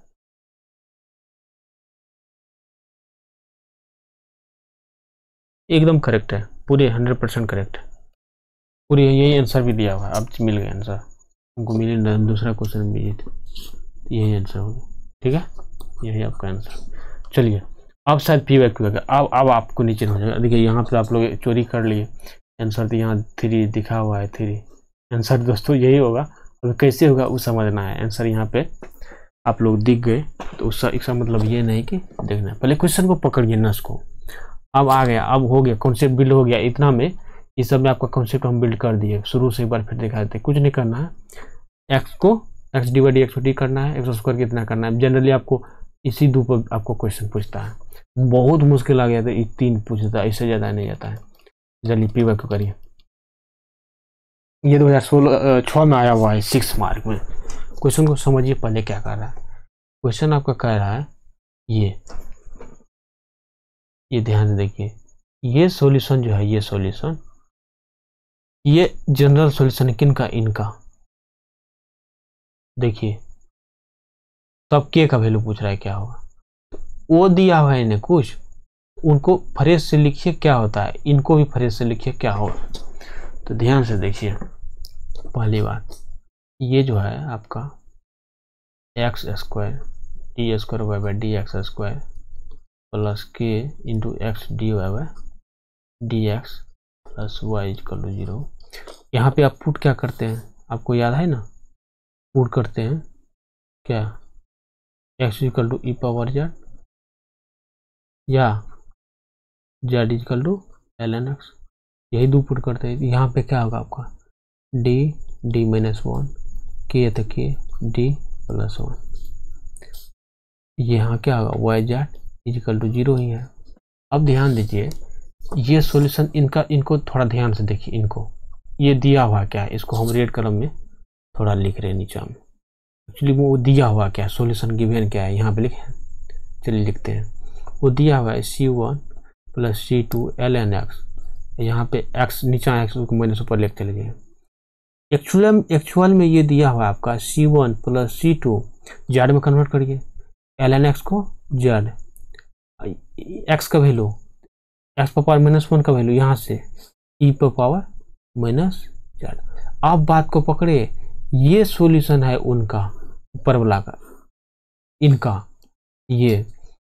एकदम करेक्ट है, पूरे 100% करेक्ट है, पूरी यही आंसर भी दिया हुआ है। अब मिल गया आंसर हमको, मिले दूसरा क्वेश्चन भी यही आंसर होगा। ठीक है, यही आपका आंसर। चलिए अब शायद पी वैक्यू है। अब आपको नीचे हो जाएगा। देखिए यहाँ पे आप लोग चोरी कर लिए आंसर, तो यहाँ 3 दिखा हुआ है 3 आंसर दोस्तों यही होगा। अब कैसे होगा वो समझना है। आंसर यहाँ पे आप लोग दिख गए तो उसका मतलब ये नहीं कि देखना है, पहले क्वेश्चन को पकड़िए नस को। अब आ गया, अब हो गया कॉन्सेप्ट बिल्ड हो गया। इतना में इस सब में आपका कॉन्सेप्ट हम बिल्ड कर दिए। शुरू से एक बार फिर दिखा देते, कुछ नहीं करना है। एक्स को एक्स डिवाइड एक्स टी करना है, एक्स स्क्वायर कितना करना है। जनरली आपको इसी 2 पर आपको क्वेश्चन पूछता है। बहुत मुश्किल आ गया तो 3 पूछता है, इससे ज़्यादा नहीं आता है। चलिए पी वैक्यू करिए। ये 2016 में आया हुआ है 6 मार्क में। क्वेश्चन को समझिए पहले क्या कर रहा है। क्वेश्चन आपका कह रहा है ये ध्यान से देखिए, ये सॉल्यूशन जो है, ये सॉल्यूशन, ये जनरल सॉल्यूशन है किनका, इनका। देखिए तब के का वैल्यू पूछ रहा है क्या होगा, वो दिया हुआ है इन्हें कुछ, उनको फ्रेश से लिखिए क्या होता है, इनको भी फ्रेश से लिखिए क्या होगा। तो ध्यान से देखिए, पहली बात ये जो है आपका x square d square y by d x square plus k into x d y by d x plus y equal to 0। यहाँ पे आप पुट क्या करते हैं, आपको याद है ना, पुट करते हैं क्या, x equal to e power z या z equal to l n x, यही 2 पुट करते हैं। यहाँ पे क्या होगा आपका डी माइनस 1 के तो के डी प्लस 1, यहाँ क्या होगा वाई जेड इक्वल टू 0 ही है। अब ध्यान दीजिए ये सॉल्यूशन इनका, इनको थोड़ा ध्यान से देखिए, इनको ये दिया हुआ क्या है, इसको हम रेड कलम में थोड़ा लिख रहे हैं नीचे में। एक्चुअली वो दिया हुआ क्या है, सॉल्यूशन गिवन क्या है यहाँ पे लिखे, चलिए लिखते हैं। वो दिया हुआ है C1 plus C2 ln x, यहाँ पे x नीचा x को माइनस ऊपर लिखते लीजिए। एक्चुअल में ये दिया हुआ है आपका C1 प्लस C2 जेड में कन्वर्ट करिए, ln x को जेड, x का वैल्यू x पावर माइनस 1 का वैल्यू यहाँ से e पर पावर माइनस जेड। आप बात को पकड़े, ये सॉल्यूशन है उनका ऊपर वाला का, इनका ये।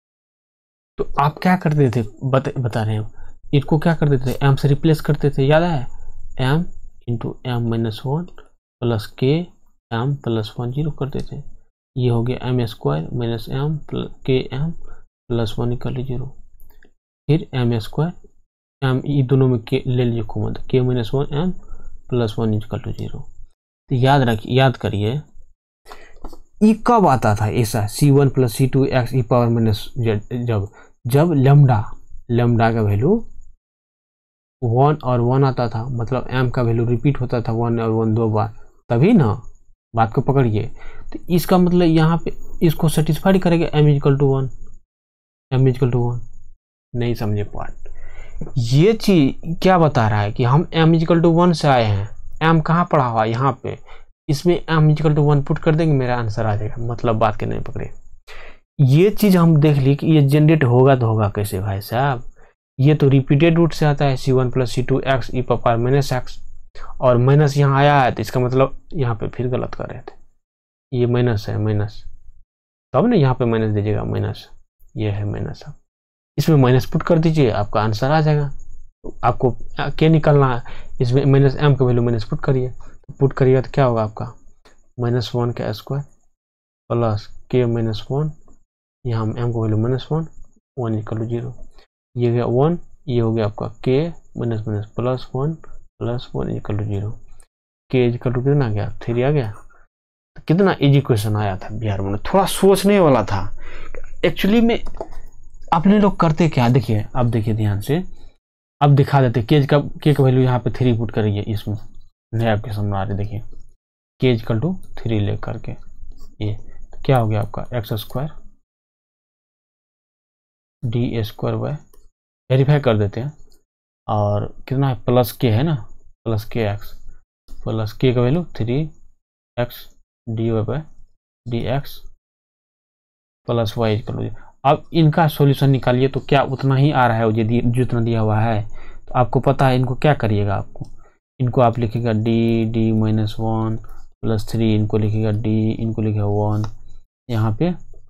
तो आप क्या करते थे बता रहे हैं, इनको क्या करते थे, m से रिप्लेस करते थे, याद है, m into m minus 1 plus k m plus 1 0 करते थे। ये हो गया m square minus m k m plus 1 equal to 0। फिर एम स्क्वायर एम, ये दोनों में के ले लीजिए common, k minus 1 m plus 1 equal to 0। तो याद रखिए, याद करिए ये कब आता था ऐसा, C1 plus C2 x e power minus z, जब लेमडा का वैल्यू 1 और 1 आता था, मतलब m का वैल्यू रिपीट होता था 1 और 1 2 बार, तभी ना। बात को पकड़िए, तो इसका मतलब यहाँ पे इसको सेटिस्फाई करेगा m equal to 1, m equal to 1। नहीं समझे पार्ट, ये चीज क्या बता रहा है कि हम m इक्वल टू 1 से आए हैं, m कहाँ पड़ा हुआ यहाँ पे, इसमें m इक्वल टू 1 पुट कर देंगे, मेरा आंसर आ जाएगा। मतलब बात के नहीं पकड़े, ये चीज हम देख ली कि ये जनरेट होगा तो होगा कैसे भाई साहब, ये तो रिपीटेड रूट से आता है C1 plus C2 x e power minus x, और माइनस यहाँ आया है तो इसका मतलब यहाँ पे फिर गलत कर रहे थे, ये माइनस है, माइनस तब ना यहाँ पे माइनस दीजिएगा, माइनस ये है माइनस, इसमें माइनस पुट कर दीजिए, आपका आंसर आ जाएगा। आपको क्या निकलना है, इसमें माइनस m का वैल्यू माइनस पुट करिए, पुट करिएगा तो क्या होगा आपका माइनस 1 का स्क्वायर प्लस के माइनस 1, यहाँ m का वैल्यू माइनस 1 1 इक्वल टू 0, ये गया 1, ये हो गया आपका k minus minus plus 1 equal to 0, k equal to कितना गया 3 आ गया। तो कितना इजी क्वेश्चन आया था बिहार में, थोड़ा सोचने वाला था। एक्चुअली में अपने लोग करते क्या, देखिए अब देखिए ध्यान से, अब दिखा देते के का वैल्यू यहाँ पे 3 पुट करिए, इसमें नया क्वेश्चन आ रहे, देखिए के इक्वल टू 3 ले करके, ये तो क्या हो गया आपका x square d square by, verify कर देते हैं, और कितना है प्लस के है ना, प्लस के एक्स, प्लस के का value 3x d y by d x plus y equal. अब इनका सॉल्यूशन निकालिए तो क्या उतना ही आ रहा है जितना दिया हुआ है। तो आपको पता है इनको क्या करिएगा, आपको इनको आप लिखिएगा डी -1 प्लस 3, इनको लिखिएगा डी, इनको लिखिएगा 1, यहाँ पे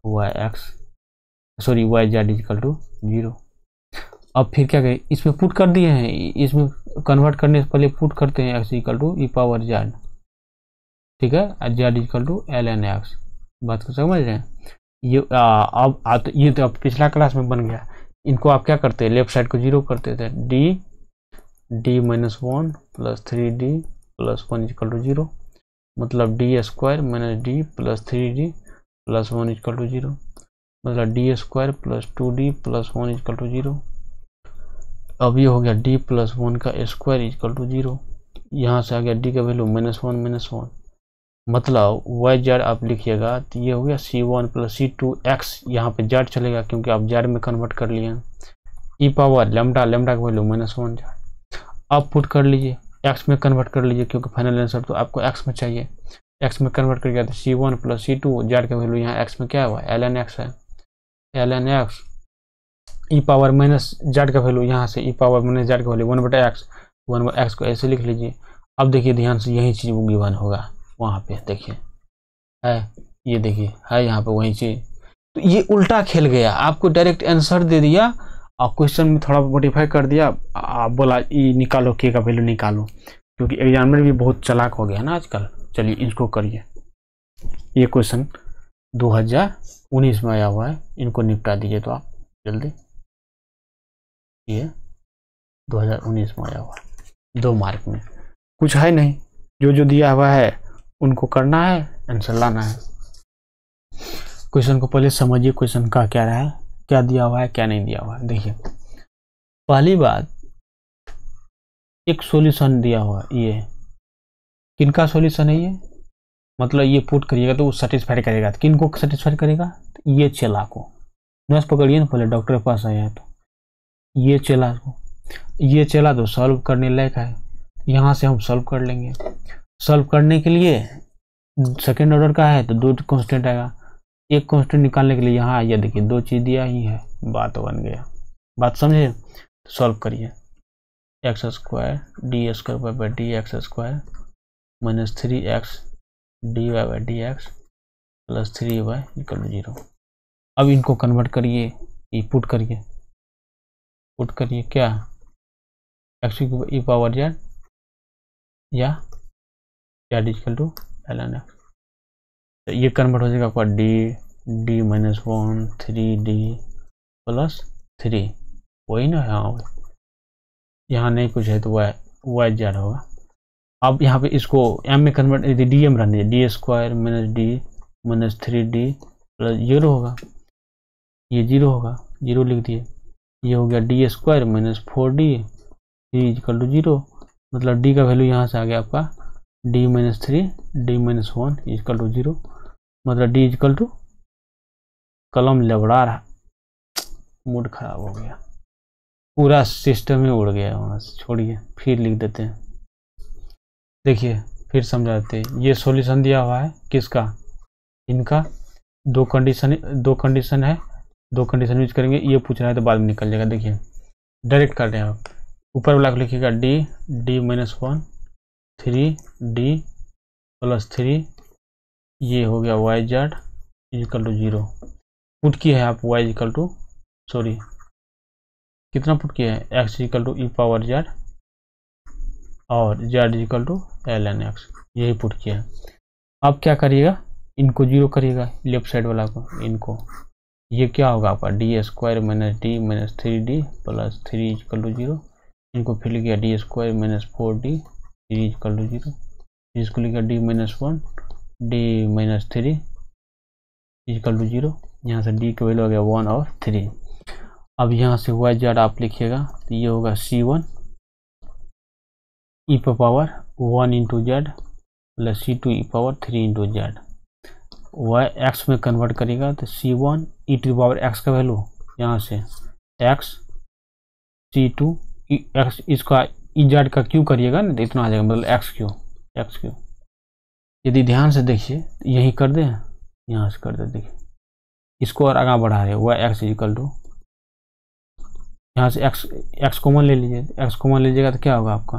वाई जेड इक्वल टू 0। अब फिर क्या करें, इसमें पुट कर दिए हैं, इसमें कन्वर्ट करने से पहले पुट करते हैं x equal to e power z, ठीक है, z equal to ln x। बात को समझ रहे हैं। ये अब ये तो अब पिछला क्लास में बन गया। इनको आप क्या करते हैं, लेफ्ट साइड को 0 करते थे, d -1 plus 3d plus 1 equal to 0, मतलब d square minus d plus 3d plus 1 equal to 0, मतलब d square plus 2d plus 1 equal to 0। अब ये हो गया d प्लस 1 का स्क्वायर इक्वल टू 0, यहाँ से आ गया d का वैल्यू -1, मतलब वाई जेड आप लिखिएगा तो ये हो गया c1 प्लस c2x, यहाँ पे जेड चलेगा क्योंकि आप जेड में कन्वर्ट कर लिए हैं, ई पावर लेमडा का वैल्यू -1 जेड। अब पुट कर लीजिए, x में कन्वर्ट कर लीजिए क्योंकि फाइनल आंसर तो आपको x में चाहिए, x में कन्वर्ट कर गया तो c1 प्लस c2, जेड का वैल्यू यहाँ x में क्या हुआ ln x है, ln x e power minus z का वैल्यू, यहाँ से ई पावर माइनस जेड का वैल्यू 1/x को ऐसे लिख लीजिए। अब देखिए ध्यान से, यही चीज़ गिवन होगा वहाँ पे, देखिए है, ये देखिए है यहाँ पे वही चीज़। तो ये उल्टा खेल गया, आपको डायरेक्ट आंसर दे दिया और क्वेश्चन में थोड़ा मॉडिफाई कर दिया, आप बोला ये निकालो के का वैल्यू निकालो, क्योंकि एग्जामिनर भी बहुत चालाक हो गया ना आजकल। चलिए इसको करिए, ये क्वेश्चन 2019 में आया हुआ है, इनको निपटा दीजिए तो आप जल्दी। ये 2019 में आया हुआ है, 2 मार्क में, कुछ है नहीं, जो दिया हुआ है उनको करना है, आंसर लाना है। क्वेश्चन को पहले समझिए, क्वेश्चन का क्या रहा है, क्या दिया हुआ है क्या नहीं दिया हुआ है। देखिए पहली बात, एक सॉल्यूशन दिया हुआ, ये किनका सॉल्यूशन है, ये मतलब ये पुट करिएगा तो वो सेटिस्फाई करेगा, तो किनको सेटिस्फाई करेगा, तो ये चेला को। नोट्स पकड़िए ना, पहले डॉक्टर के पास आया है तो ये चेला को, ये चेला तो सॉल्व करने लायक है, यहाँ से हम सॉल्व कर लेंगे। सॉल्व करने के लिए सेकेंड ऑर्डर का है तो 2 कांस्टेंट आएगा, एक कांस्टेंट निकालने के लिए यहाँ ये देखिए 2 चीज़ दिया ही है, बात बन गया। बात समझे, सॉल्व करिए, x square d square by d x square minus 3x d y by d x plus 3y equal to 0। अब इनको कन्वर्ट करिए, ये पुट करिए क्या, एक्स की पावर जेड या z equal to ln x, तो ये कन्वर्ट हो जाएगा आपका डी -1 3d प्लस 3, वही ना, हाँ यहाँ नहीं कुछ है तो वाई जेड होगा। अब यहाँ पे इसको m में कन्वर्ट, यदि डी एम रहने d square minus d minus 3d plus 0 होगा, ये 0 होगा, 0 लिख दिए, ये हो गया d square minus 4d equal to 0, मतलब d का वैल्यू यहाँ से आ गया आपका d -3 d -1 इक्वल टू 0, मतलब d इक्वल टू, कलम लबड़ा रहा, मूड खराब हो गया, पूरा सिस्टम ही उड़ गया वहाँ से, छोड़िए फिर लिख देते हैं। देखिए फिर समझाते हैं, ये सॉल्यूशन दिया हुआ है किसका, इनका 2 कंडीशन है, 2 कंडीशन यूज करेंगे, ये पूछ रहा है तो बाद में निकल जाएगा। देखिए डायरेक्ट कर रहे हैं आप, ऊपर वाला को लिखिएगा डी -1 3d प्लस 3, ये हो गया y z equal to 0, put किया है आप वाई इक्वल टू, सॉरी कितना पुट किया है, x equal to e power z और z equal to ln x, यही पुट किया है। अब क्या करिएगा, इनको 0 करिएगा, लेफ्ट साइड वाला को, इनको, ये क्या होगा आपका d square minus d minus 3d plus 3 equal to 0, इनको फिर लिखिएगा d square minus 4d 3 equal to 0, इसको लिखा d -1 d minus 3 equal to 0, यहाँ से डी का वैल्यू हो गया 1 और 3। अब यहाँ से वाई जेड आप लिखिएगा तो ये होगा c1 e power 1 into Z plus c2 e power 3 into z, y x में कन्वर्ट करेगा तो c1 e to power x का वैल्यू यहाँ से एक्स सी टू एक्स, इसका इजेड का क्यू करिएगा ना तो इतना आ जाएगा, मतलब एक्स क्यू। यदि ध्यान से देखिए यही कर दें, यहाँ से कर दे, देखिए इसको और आगे बढ़ा रहे हुआ एक्स इजिकल टू, यहाँ से एक्स कॉमन ले लीजिए, एक्स कॉमन लीजिएगा तो क्या होगा आपका,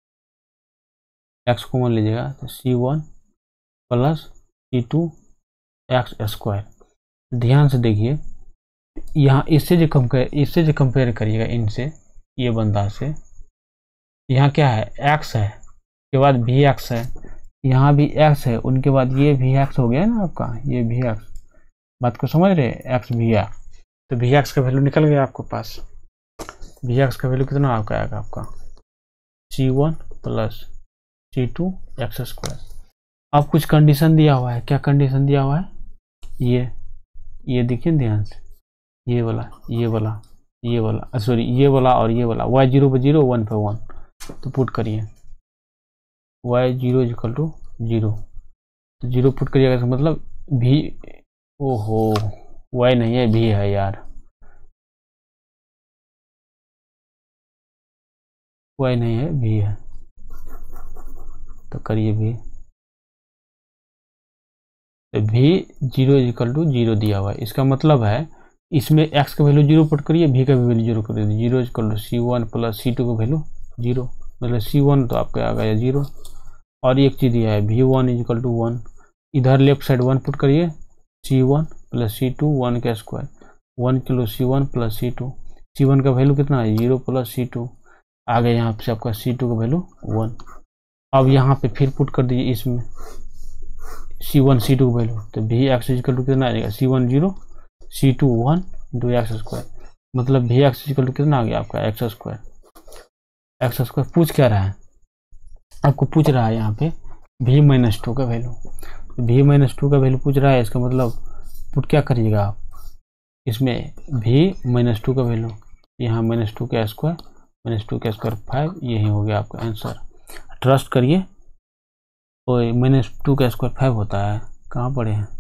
एक्स कॉमन लीजिएगा तो C1 plus C2 x square. ध्यान से देखिए यहाँ इससे जो कंपेयर करिएगा इनसे, ये बंदा से, यहाँ क्या है एक्स है, उसके बाद भी एक्स है, यहाँ भी एक्स है, उनके बाद ये भी एक्स हो गया ना आपका, ये भी एक्स, बात को समझ रहे, एक्स भी एक्स, तो भी एक्स का वैल्यू निकल गया आपके पास। भी एक्स का वैल्यू कितना आपका आएगा, आपका C1 plus C2 x square. अब कुछ कंडीशन दिया हुआ है, क्या कंडीशन दिया हुआ है, ये देखिए ध्यान से, ये वाला सॉरी ये वाला और ये वाला, y 0 पे 0 1 पे 1, तो पुट करिए y 0 इक्वल टू 0, तो 0 पुट करिएगा, इसका मतलब भी, ओहो y नहीं है भी है यार, y नहीं है भी है, तो करिए भी, तो भी 0 इक्वल टू 0 दिया हुआ है, इसका मतलब है इसमें x का वैल्यू 0 पुट करिए, भी का भी वैल्यू 0 करिए, 0 equal to C1 plus C2 का वैल्यू 0, मतलब C1 तो आपका आ गया 0, और एक चीज़ दिया है V1 इक्वल टू 1, इधर लेफ्ट साइड 1 पुट करिए, C1 प्लस C2 1 का square, 1 kilo C1 plus C2, C1 का वैल्यू कितना है 0 प्लस C2, आ गया यहाँ से आपका C2 का वैल्यू 1। अब यहाँ पे फिर पुट कर दीजिए इसमें C1 C2 का वैल्यू, तो भी एक्स इक्वल टू कितना आ जाएगा, C1 0 C2 1 into x square, मतलब भी एक्स इक्वल टू कितना आ गया आपका एक्स स्क्वायर। पूछ क्या रहा है आपको, पूछ रहा है यहाँ पे भी माइनस 2 का वैल्यू, भी माइनस 2 का वैल्यू पूछ रहा है, इसका मतलब पुट क्या करिएगा आप, इसमें भी माइनस 2 का वैल्यू, यहाँ माइनस 2 का स्क्वायर, माइनस 2 का स्क्वायर 5, यही हो गया आपका आंसर। ट्रस्ट करिए, तो माइनस 2 का स्क्वायर 5 होता है, कहाँ पढ़े हैं,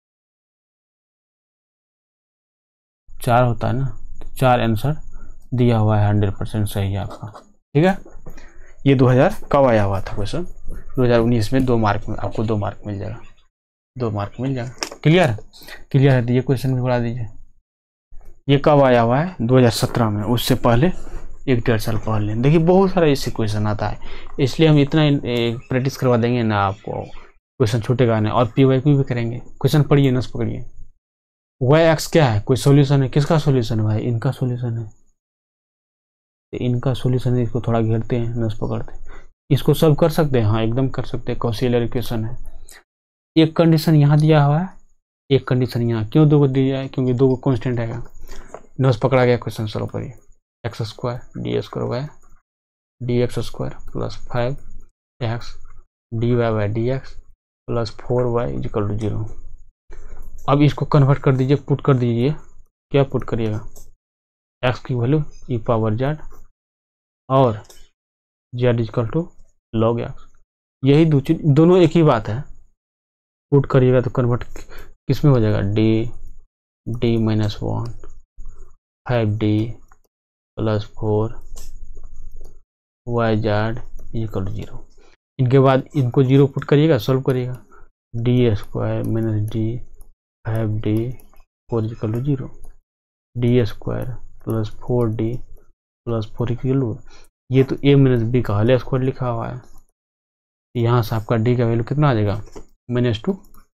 4 होता है ना, 4 आंसर दिया हुआ है, 100% सही है आपका, ठीक है। ये 2000 कब आया हुआ था क्वेश्चन, 2019 में 2 मार्क में, आपको 2 मार्क मिल जाएगा, 2 मार्क मिल जाएगा। क्लियर है, तो ये क्वेश्चन भी बढ़ा दीजिए। ये कब आया हुआ है 2017 में, उससे पहले 1-1.5 साल पहले। देखिए बहुत सारा इससे क्वेश्चन आता है, इसलिए हम इतना प्रैक्टिस करवा देंगे ना आपको, क्वेश्चन छूटेगा नहीं, और PYQ भी करेंगे। क्वेश्चन पढ़िए, नस पकड़िए, y(x) क्या है, कोई सॉल्यूशन है, किसका सॉल्यूशन है भाई, इनका सॉल्यूशन है, इनका सॉल्यूशन है, इसको थोड़ा घेरते हैं, नस पकड़ते हैं, इसको सब कर सकते हैं, हाँ एकदम कर सकते हैं, कॉशी-यूलर इक्वेशन है। एक कंडीशन यहाँ दिया हुआ है, एक कंडीशन यहाँ, क्यों 2 को दिया है, क्योंकि 2 को कॉन्स्टेंट है, नस पकड़ा गया, क्वेश्चन सॉल्व करिए। X square d square y d x square plus 5x dy by d x plus 4y equal to 0। अब इसको कन्वर्ट कर दीजिए, पुट कर दीजिए, क्या पुट करिएगा, x की वैल्यू e पावर z और z equal to log x, यही दोनों एक ही बात है, पुट करिएगा तो कन्वर्ट किस में हो जाएगा, d minus 1 5d plus 4 yz equal to 0। इनके बाद इनको 0 पुट करिएगा, सॉल्व करिएगा, d square minus d 5d 4 equal to 0, d square plus 4d plus 4 equal to, ये तो a माइनस बी का होल स्क्वायर लिखा हुआ है, यहाँ से आपका d का वैल्यू कितना आ जाएगा, -2,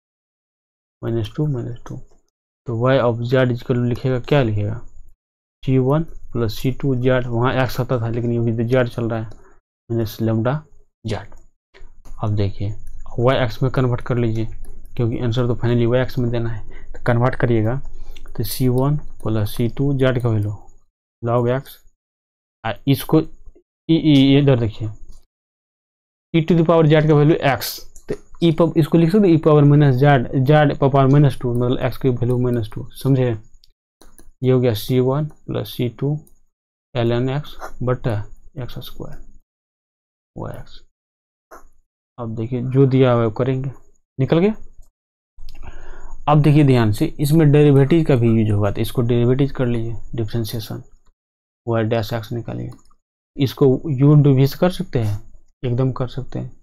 तो y of z equal to लिखेगा, क्या लिखेगा, C1 प्लस C2 z, वहाँ x आता था लेकिन अभी तो z चल रहा है, माइनस लैम्डा z। अब देखिए y x में कन्वर्ट कर लीजिए, क्योंकि आंसर तो फाइनली y x में देना है, तो कन्वर्ट करिएगा, तो C1 प्लस C2 z का वैल्यू log x, इसको इधर देखिए e to the power z का वैल्यू x, तो इसको लिख सकते e power minus z power -2, मतलब x की वैल्यू -2, समझे। ये हो गया C1 plus C2 ln x बटा x स्क्वायर yx। अब देखिए जो दिया हुआ है करेंगे, निकल गया। अब देखिए ध्यान से, इसमें डेरिवेटिव का भी यूज होगा, तो इसको डेरिवेटिव कर लीजिए, डिफरेंशिएशन वाई डैश एक्स निकालिए। इसको यू इंटू वी से कर सकते हैं, एकदम कर सकते हैं।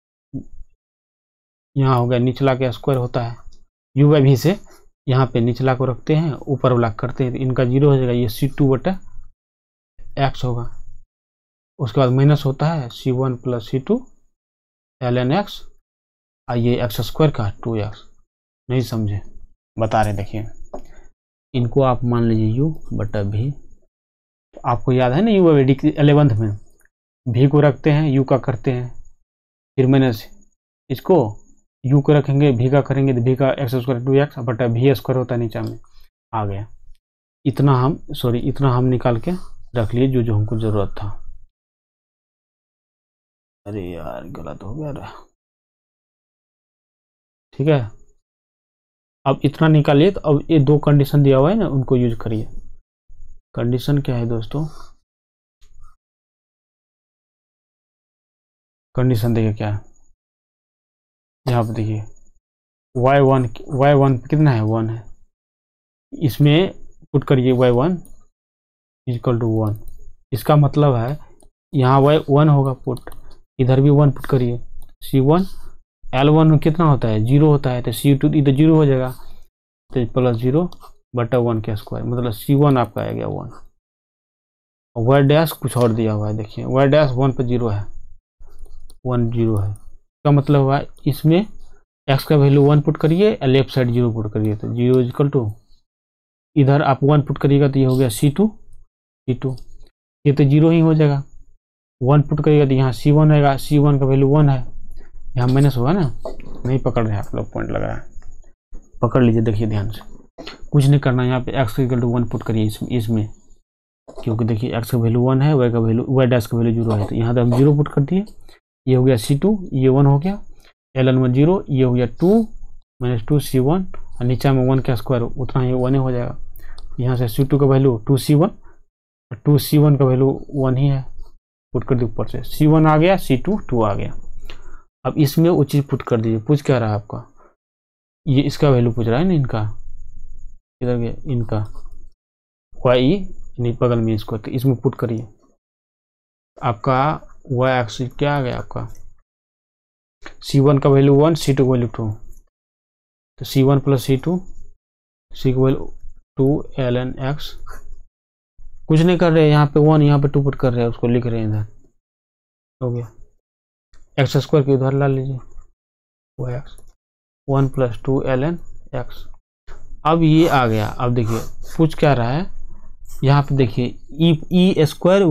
यहाँ हो गया निचला का स्क्वायर होता है यू बाई वी से, यहाँ पे निचला को रखते हैं, ऊपर वाला करते हैं, तो इनका जीरो हो जाएगा, ये C2 बटा एक्स होगा। उसके बाद माइनस होता है C1 plus C2 ln x, और ये एक्स स्क्वायर का 2x। नहीं समझे, बता रहे, देखिए इनको आप मान लीजिए u बटा v। आपको याद है ना u बाई डी 11th में v को रखते हैं, u का करते हैं, फिर माइनस इसको u को रखेंगे, v का करेंगे, तो v का एक्स स्क्वायर 2x बटा v स्क्वायर होता है, नीचे में आ गया। इतना हम निकाल के रख लिए जो हमको जरूरत था। अरे यार गलत हो गया, ठीक है। अब इतना निकालिए, तो अब ये दो कंडीशन दिया हुआ है ना, उनको यूज करिए। कंडीशन क्या है दोस्तों, कंडीशन देखिए क्या है, यहाँ पर देखिए y1 कितना है, 1 है, इसमें पुट करिए y1 इक्वल टू 1। इसका मतलब है यहाँ y1 होगा पुट, इधर भी 1 पुट करिए। C1 L1 कितना होता है, 0 होता है, तो C2 इधर 0 हो जाएगा, तो प्लस 0 बटा 1 का स्क्वायर, मतलब C1 आपका आ गया 1। y डैश कुछ और दिया हुआ है, देखिए y डैश 1 पर 0 है, 1 0 है। इसका मतलब हुआ इसमें x का वैल्यू 1 पुट करिए, लेफ्ट साइड 0 पुट करिए, तो 0 इक्वल टू, इधर आप 1 पुट करिएगा तो ये हो गया C2, ये तो 0 ही हो जाएगा। 1 पुट करिएगा तो यहाँ C1 आएगा, C1 का वैल्यू 1 है, यहाँ माइनस होगा ना, नहीं पकड़ रहे आप लोग, पॉइंट लगा रहा है, पकड़ लीजिए। देखिए ध्यान से, कुछ नहीं करना, यहाँ पे x इक्वल टू 1 पुट करिए इसमें, क्योंकि देखिए x का वैल्यू 1 है, y का वैल्यू, y डैश का वैल्यू 0 है, तो यहाँ पे हम 0 पुट कर दिए, ये हो गया C2, ये 1 हो गया, ln 0, ये हो गया 2 माइनस 2 C1, और नीचे में 1 का स्क्वायर, उतना ही 1 हो जाएगा। यहाँ से C2 का वैल्यू 2C1, 2C1 का वैल्यू 1 ही है, पुट कर दिए ऊपर से, C1 आ गया, C2 2 आ गया। अब इसमें वो चीज़ पुट कर दीजिए, पूछ क्या रहा है आपका, ये इसका वैल्यू पूछ रहा है ना, इनका इधर गया, इनका y बगल में इसको, तो इसमें पुट करिए। आपका y एक्सिस क्या आ गया आपका, C1 का वैल्यू 1, C2 का वैल्यू 2, तो C1 प्लस C2, C का वैल्यू 2 ln x, कुछ नहीं कर रहे, यहाँ पे 1 यहाँ पे 2 पुट कर रहे हैं, उसको लिख रहे हैं इधर, हो गया। एक्स स्क्वायर की उधर ला लीजिए, वो एक्स 1 प्लस 2 ln x। अब ये आ गया। अब देखिए पूछ क्या रहा है, यहाँ पे देखिए ई स्क्वायर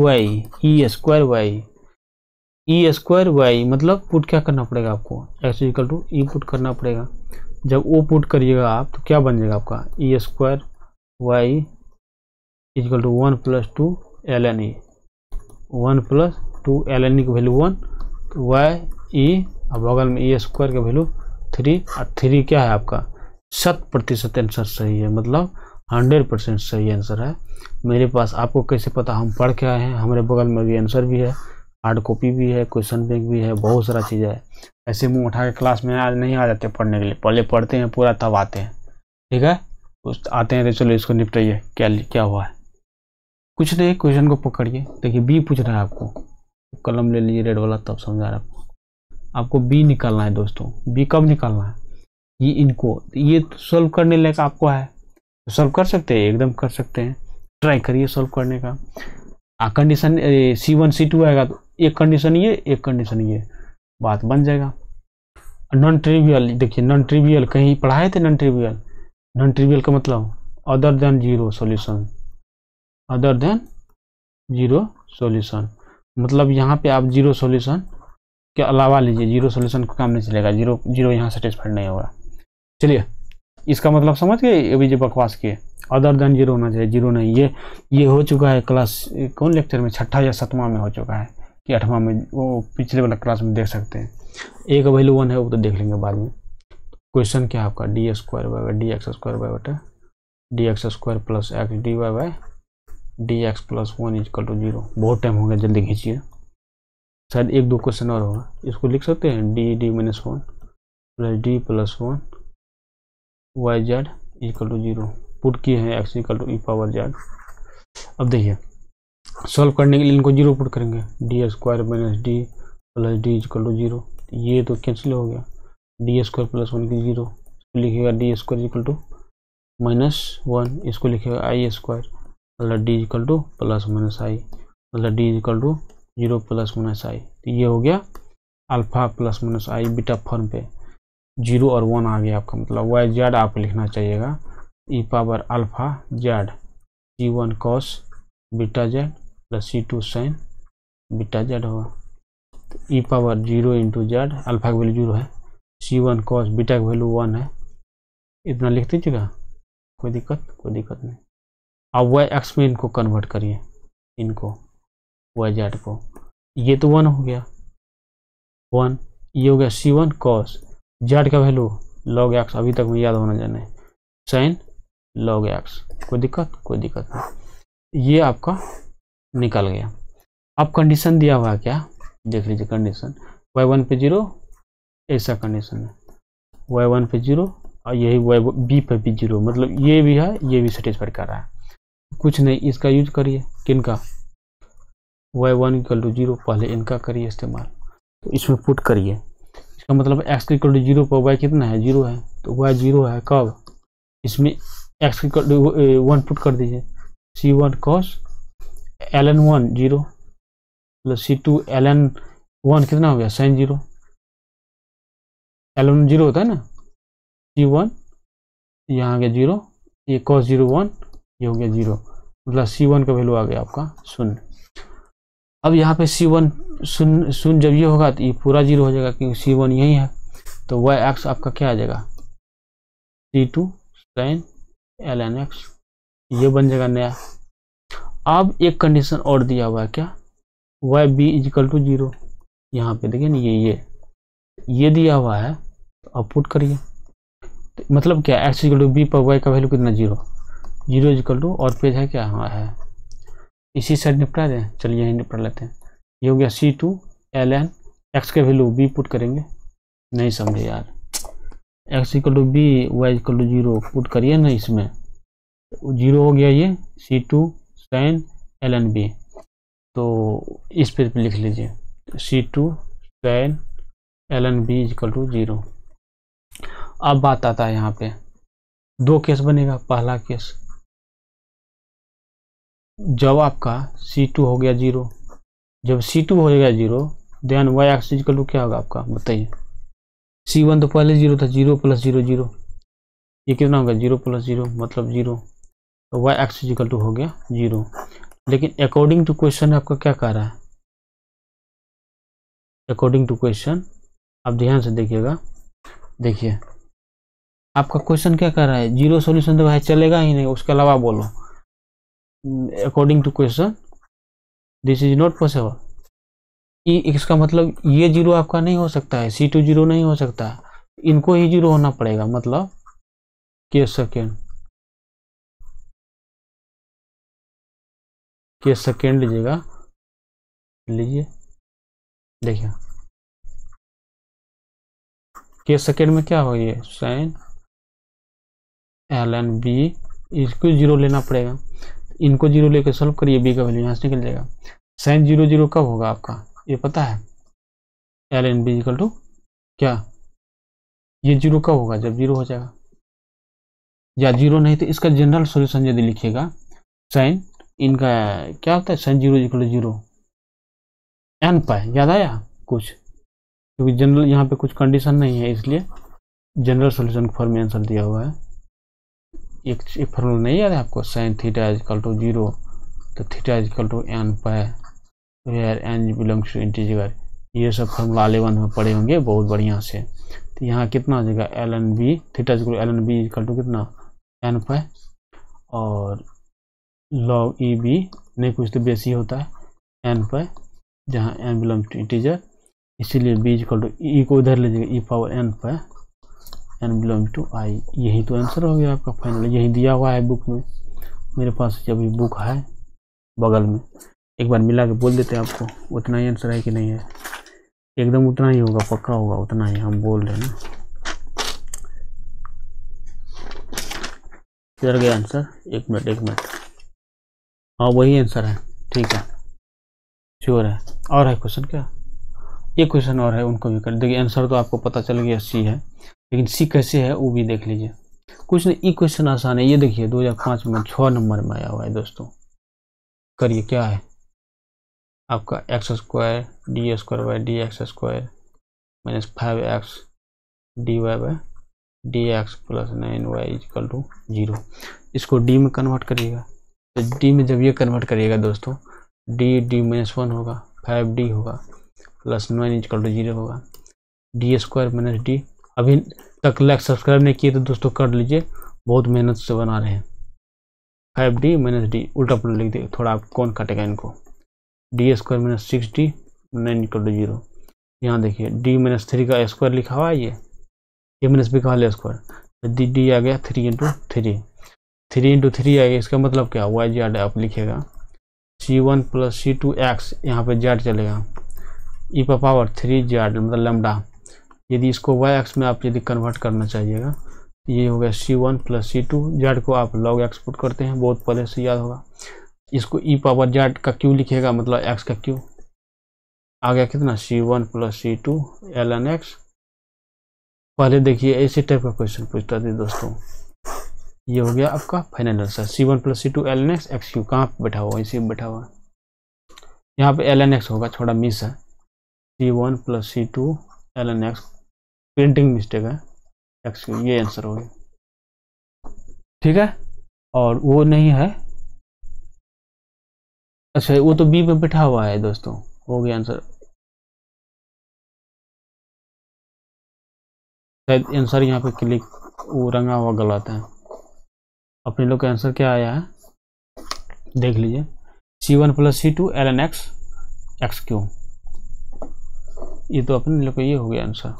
वाई, मतलब पुट क्या करना पड़ेगा आपको, x equal to e put करना पड़ेगा। जब वो पुट करिएगा आप, तो क्या बन जाएगा आपका, e square y equal to 1 plus 2 ln e, 1 plus 2 ln e की वैल्यू 1, वाई ई, और बगल में ई स्क्वायर का वैल्यू 3, और 3 क्या है आपका, 100% आंसर सही है, मतलब 100% सही आंसर है मेरे पास। आपको कैसे पता, हम पढ़ के आए हैं, हमारे बगल में भी आंसर भी है, हार्ड कॉपी भी है, क्वेश्चन बैंक भी है, बहुत सारा चीज़ है। ऐसे मुंह उठा के क्लास में आज नहीं आ जाते पढ़ने के लिए, पहले पढ़ते हैं पूरा तब आते हैं, ठीक है। आते हैं तो चलो इसको निपटाइए, क्या हुआ है, कुछ नहीं, क्वेश्चन को पकड़िए। देखिए बी पूछ रहा है आपको, कलम ले लीजिए रेड वाला, तब समझा रहा है आपको बी निकालना है दोस्तों। बी कब निकालना है, ये इनको, ये सोल्व करने लायक आपको है, सोल्व कर सकते हैं, एकदम कर सकते हैं, ट्राई करिए सोल्व करने का। कंडीशन C1 C2 आएगा, तो एक कंडीशन ये, एक कंडीशन ये, बात बन जाएगा। नॉन ट्रिवियल, देखिए नॉन ट्रिवियल कहीं पढ़ाए थे, नॉन ट्रिवियल का मतलब other than zero solution, other than zero solution, मतलब यहाँ पे आप जीरो सॉल्यूशन के अलावा लीजिए, जीरो सॉल्यूशन का काम नहीं चलेगा, जीरो यहाँ सेटिस्फाइड नहीं होगा। चलिए इसका मतलब समझ गए, अभी जो बकवास किए, अदर देन जीरो होना चाहिए, जीरो नहीं। ये हो चुका है क्लास कौन लेक्चर में, 6ठा या 7वां में हो चुका है कि 8वां में, वो पिछले वाला क्लास में देख सकते हैं। एक वैल्यू 1 है, वो तो देख लेंगे बाद में। क्वेश्चन क्या है आपका, d square by d x square by बटा d x square plus x d y by d x plus 1 equal to 0। बहुत टाइम हो गया, जल्दी खींचिए, शायद 1-2 क्वेश्चन और होगा। इसको लिख सकते हैं d minus 1 plus d plus 1 y z equal to 0 put किए हैं x equal to e power z. अब देखिए सॉल्व करने के लिए इनको 0 पुट करेंगे, d square minus d plus d equal to 0, ये तो कैंसिल हो गया, डी स्क्वायर प्लस 1 की 0, लिखिएगा डी स्क्वायर इक्वल टू -1, इसको लिखिएगा आई स्क्वायर मतलब d equal to plus minus i मतलब d equal to 0 plus minus i. तो ये हो गया alpha plus minus i beta form पे 0 और 1 आ गया आपका, मतलब वाई जेड आपको लिखना चाहिएगा e power alpha z C1 cos beta z plus C2 sine beta z होगा। तो e power 0 into z, alpha की वैल्यू 0 है, C1 कॉस बीटा की वैल्यू 1 है, इतना लिख दीजिएगा, कोई दिक्कत नहीं। अब वाई एक्स में इनको कन्वर्ट करिए, इनको वाई जेड को, ये तो 1 हो गया 1, ये हो गया C1 कॉस जेड का वैल्यू लॉग एक्स, अभी तक में याद होना जाने साइन लॉग एक्स, कोई दिक्कत नहीं, ये आपका निकल गया। अब कंडीशन दिया हुआ है क्या, देख लीजिए कंडीशन y1 पे 0, ऐसा कंडीशन है y1 पे 0 और यही b पे भी 0, मतलब ये भी है ये भी सेटिस्फाई कर रहा है, कुछ नहीं इसका यूज करिए, किनका y1 इक्वल टू 0, पहले इनका करिए इस्तेमाल, तो इसमें पुट करिए, इसका मतलब x इक्वल टू 0 पर y कितना है 0 है, तो y 0 है कब, इसमें x इक्वल टू 1 पुट कर दीजिए, C1 cos ln1 0 plus C2 ln1 कितना हो गया साइन 0, ln 0 होता है ना, C1 यहाँ आ गया 0, ये cos 0 1, ये हो गया 0, मतलब C1 का वैल्यू आ गया आपका 0। अब यहाँ पे C1 शून्य जब ये होगा तो ये पूरा 0 हो जाएगा क्योंकि C1 यही है, तो वाई एक्स आपका क्या आ जाएगा C2 साइन ln x, ये बन जाएगा नया। अब एक कंडीशन और दिया हुआ है क्या, वाई बी इजिकल टू 0, यहाँ पे देखिए ना ये दिया हुआ है, तो अब पुट करिए, तो मतलब क्या x इजिकल टू बी पर y का वैल्यू कितना 0 इजिकल टू, और पेज है क्या, हाँ है, इसी साइड निपटा दें, चलिए यहीं निपटा लेते हैं, ये हो गया C2 ln x के वैल्यू b पुट करेंगे, नहीं समझे यार, x equal to b y equal to 0 put करिए ना, इसमें 0 हो गया, ये C2 साइन ln b, तो इस पेज पे लिख लीजिए C2 sine ln b equal to 0। अब बात आता है यहाँ पे दो केस बनेगा, पहला केस जब आपका C2 हो गया 0, जब C2 हो गया 0 then y x equal to क्या होगा आपका बताइए, C1 तो पहले 0 था, 0 प्लस 0 0, ये कितना होगा 0 प्लस 0 मतलब 0, तो वाई एक्स इक्वल टू हो गया 0। लेकिन अकॉर्डिंग टू क्वेश्चन आपका क्या कह रहा है, अकॉर्डिंग टू क्वेश्चन आप ध्यान से देखिएगा, देखिए आपका क्वेश्चन क्या कर रहा है, 0 सॉल्यूशन तो भाई चलेगा ही नहीं, उसके अलावा बोलो, according to question this is not possible, इसका मतलब ये 0 आपका नहीं हो सकता है, C2 0 नहीं हो सकता है, इनको ही 0 होना पड़ेगा, मतलब केस सेकेंड लीजिएगा, लीजिए देखिए केस सेकेंड में क्या हो, ये साइन ln b, इसको 0 लेना पड़ेगा, इनको 0 लेकर सॉल्व करिए, b का वैल्यू यहाँ से निकल जाएगा, साइन 0 0 कब होगा आपका ये पता है, ln b इक्वल टू क्या, ये 0 कब होगा जब 0 हो जाएगा, या 0 नहीं तो इसका जनरल सॉल्यूशन यदि लिखिएगा, साइन इनका क्या होता है साइन 0 इक्वल टू 0 n पाए, याद आया कुछ, क्योंकि जनरल यहाँ पे कुछ कंडीशन नहीं है इसलिए जनरल सॉल्यूशन फॉर्म में आंसर दिया हुआ है, एक फॉर्मूला नहीं याद है आपको, साइन थीटा इक्वल टू 0 तो theta equal to n pi where n belongs to integer, ये सब फॉर्मूला 11 में पढ़े होंगे बहुत बढ़िया से। तो यहाँ कितना हो जाएगा ln b, theta equal ln b equal to कितना n पाए, और log e b नहीं कुछ तो बेसी होता है n पाए, जहाँ n बिलोंग्स टू इंटीजर, इसीलिए b इक्वल टू e को उधर ले जाएगा e पावर n पाए, n बिलोंग्स टू i, यही तो आंसर हो गया आपका फाइनल, यही दिया हुआ है बुक में, मेरे पास जब बुक है बगल में, एक बार मिला के बोल देते हैं आपको उतना ही आंसर है कि नहीं है, एकदम उतना ही होगा, पक्का होगा उतना ही, हम बोल रहे हैं ना। किधर गया आंसर, एक मिनट। हाँ वही आंसर है, ठीक है, श्योर है। और है क्वेश्चन क्या, एक क्वेश्चन और है, उनको भी कर देखिए। आंसर तो आपको पता चल गया सी है, लेकिन सी कैसे है वो भी देख लीजिए। कुछ नहीं, ये क्वेश्चन आसान है, ये देखिए 2005 में 6 नंबर में आया हुआ है दोस्तों। करिए, क्या है आपका x² d² d x square minus 5x dx plus 9y equal to 0। इसको डी में कन्वर्ट करिएगा, तो डी में जब ये कन्वर्ट करिएगा दोस्तों, d-1 होगा, 5d होगा प्लस 9 इक्वल टू 0 होगा, d² माइनस डी। अभी तक लाइक सब्सक्राइब नहीं किए तो दोस्तों कर लीजिए, बहुत मेहनत से बना रहे हैं। 5d माइनस डी उल्टा पुल्टा लिख दे, थोड़ा आप कौन काटेगा इनको। d² minus 6d 9 equal to 0। यहाँ देखिए d माइनस 3 का स्क्वायर लिखा हुआ है, ये माइनस बी का स्क्वायर, डी आ गया 3 इंटू 3 आ गया। इसका मतलब क्या, वाई जेड आप लिखेगा c1 प्लस c2 x, यहाँ पे जेड चलेगा, e पर पावर 3 जेड मतलब लैम्डा। यदि इसको वाई एक्स में आप यदि कन्वर्ट करना चाहिएगा तो ये हो गया c1 प्लस c2, जेड को आप log x पुट करते हैं, बहुत पहले से याद होगा। इसको e पावर जेड का क्यू लिखेगा, मतलब x का क्यू आ गया कितना, c1 plus c2 ln x। पहले देखिए ऐसे टाइप का क्वेश्चन पूछता था दोस्तों। ये हो गया आपका final answer, c1 plus c2 ln x, x q कहाँ पे बैठा हुआ, इसी में बैठा हुआ। यहाँ पे ln x होगा, थोड़ा मिस है, c1 plus c2 ln x, printing mistake है, x क्यू, ये आंसर हो गया, ठीक है। और वो नहीं है, अच्छा वो तो बी पे बैठा हुआ है दोस्तों, हो गया आंसर। शायद आंसर यहाँ पे क्लिक वो रंगा हुआ गलत है। अपने लोग का आंसर क्या आया है देख लीजिए, c1 plus c2 ln x, x q. ये तो अपने लोग का ये हो गया आंसर,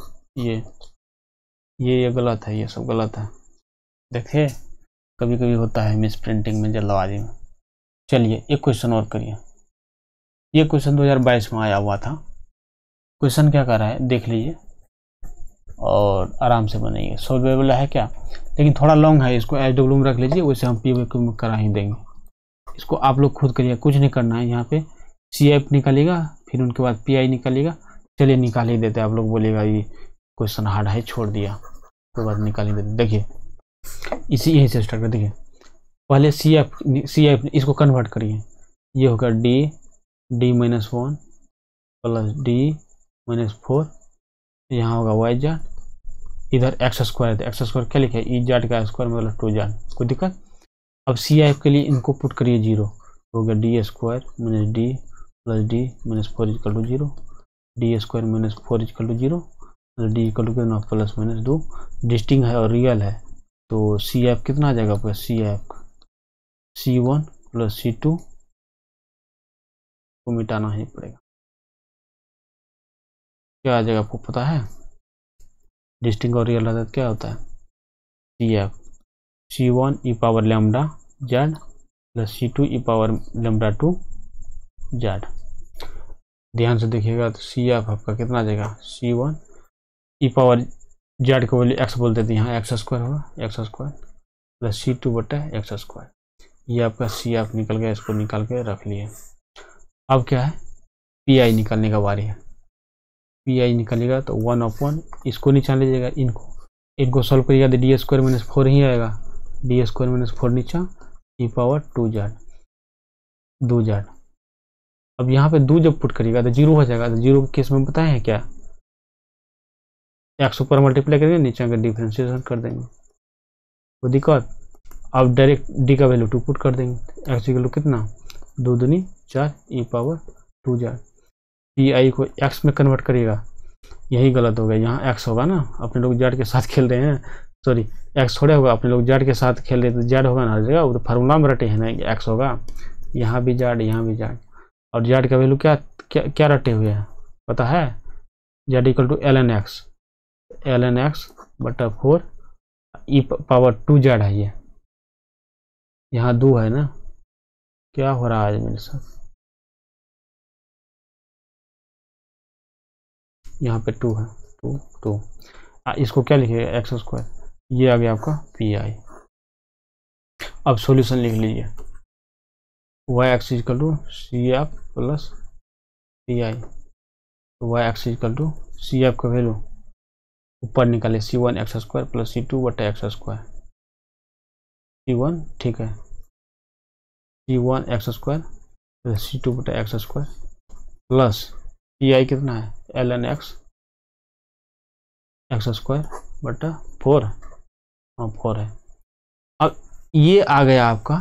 ये गलत है, ये सब गलत है। देखिए कभी कभी होता है मिस प्रिंटिंग में, जल्दबाजी में। चलिए एक क्वेश्चन और करिए। ये क्वेश्चन 2022 में आया हुआ था। क्वेश्चन क्या कर रहा है देख लीजिए और आराम से बनाइए, सॉल्वेबल है क्या, लेकिन थोड़ा लॉन्ग है, इसको एच डब्ल्यू में रख लीजिए, वैसे हम पी में करा ही देंगे। इसको आप लोग खुद करिए, कुछ नहीं करना है। यहाँ पे CF निकालिएगा, फिर उनके बाद PI निकालिएगा। चलिए निकाल ही देते, आप लोग बोलिएगा ये क्वेश्चन हार्ड है छोड़ दिया, कोई बात निकाल ही देते। देखिए इसी यहीं से स्टार्ट कर, देखिए पहले CF इसको कन्वर्ट करिए, ये होगा d-1 प्लस d-4, यहाँ होगा वाई जेड, इधर x² क्या लिखा है, ई जेड का स्क्वायर मतलब 2 जेड, कोई दिक्कत। अब CF के लिए इनको पुट करिए 0, हो गया d² minus d plus d minus 4 equal to 0, d² minus 4 equal to 0, d equal to कितना प्लस माइनस 2। डिस्टिंग है और रियल है, तो CF कितना आ जाएगा आपका, CF c1 प्लस c2 को मिटाना ही पड़ेगा, क्या आ जाएगा आपको पता है। डिस्टिंग और रियल रहता है क्या होता है, CF c1 e power lambda z plus c2 e power lambda 2 z. ध्यान से देखिएगा तो CF आपका कितना आ जाएगा, c1 ई पावर जेड को वैल्यू x बोल देते हैं, यहाँ x² होगा, x² प्लस c2 बटा x²। ये आपका CF निकल गया, इसको निकाल के रख लिए। अब क्या है, PI निकालने का बारी है। PI निकालेगा तो 1/, इसको निकाल लीजिएगा, इनको सॉल्व करिएगा तो d² माइनस 4 ही आएगा, d² माइनस 4 नीचा ई पावर 2 जेड। अब यहाँ पे 2 जब पुट करिएगा तो 0 हो जाएगा, तो 0 के केस में बताए हैं क्या, x ऊपर मल्टीप्लाई करेंगे, नीचे का डिफ्रेंशिएशन कर देंगे, वो दिक्कत। अब डायरेक्ट d का वैल्यू 2 पुट कर देंगे, x इक्वल टू कितना 2 दूनी 4 ई पावर 2 जेड। PI को x में कन्वर्ट करिएगा, यही गलत हो गया, यहाँ x होगा ना, अपने लोग जेड के साथ खेल रहे हैं, सॉरी x थोड़े होगा, अपने लोग जेड के साथ खेल रहे हैं तो जेड होगा ना, हर जगह वो तो फार्मूला में रटे हैं ना, x होगा, यहाँ भी जेड यहाँ भी जेड। और जेड का वैल्यू क्या रटे हुए हैं पता है, z equal to ln x बटा 4 ई पावर 2 जेड है। ये यहाँ 2 है ना, क्या हो रहा है मेरे साथ, यहाँ पे 2 है, 2 इसको क्या लिखेगा x², ये आ गया आपका PI। अब सॉल्यूशन लिख लीजिए, y x equal to C F plus c i, y x equal to C f का वैल्यू ऊपर निकाले c one x square plus c two बटा एक्स स्क्वायर, सी वन ठीक है, c one x square plus c two बटा x square plus c i कितना है L n x square बटा 4, हाँ 4 है। अब ये आ गया आपका,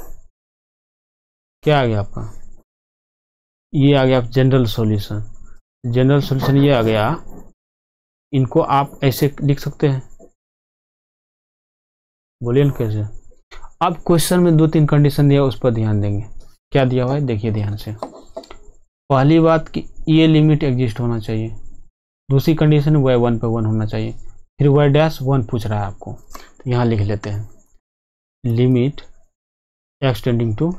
क्या आ गया आपका, ये आ गया जनरल सॉल्यूशन। जनरल सॉल्यूशन ये आ गया, इनको आप ऐसे लिख सकते हैं, बोलिए ना कैसे। अब क्वेश्चन में 2-3 कंडीशन दिया, उस पर ध्यान देंगे। क्या दिया हुआ है देखिए ध्यान से। पहली बात कि ये लिमिट एग्जिस्ट होना चाहिए, दूसरी कंडीशन y 1 पे 1 होना चाहिए, फिर y डैश 1 पूछ रहा है आपको, तो यहाँ लिख लेते हैं limit x tending to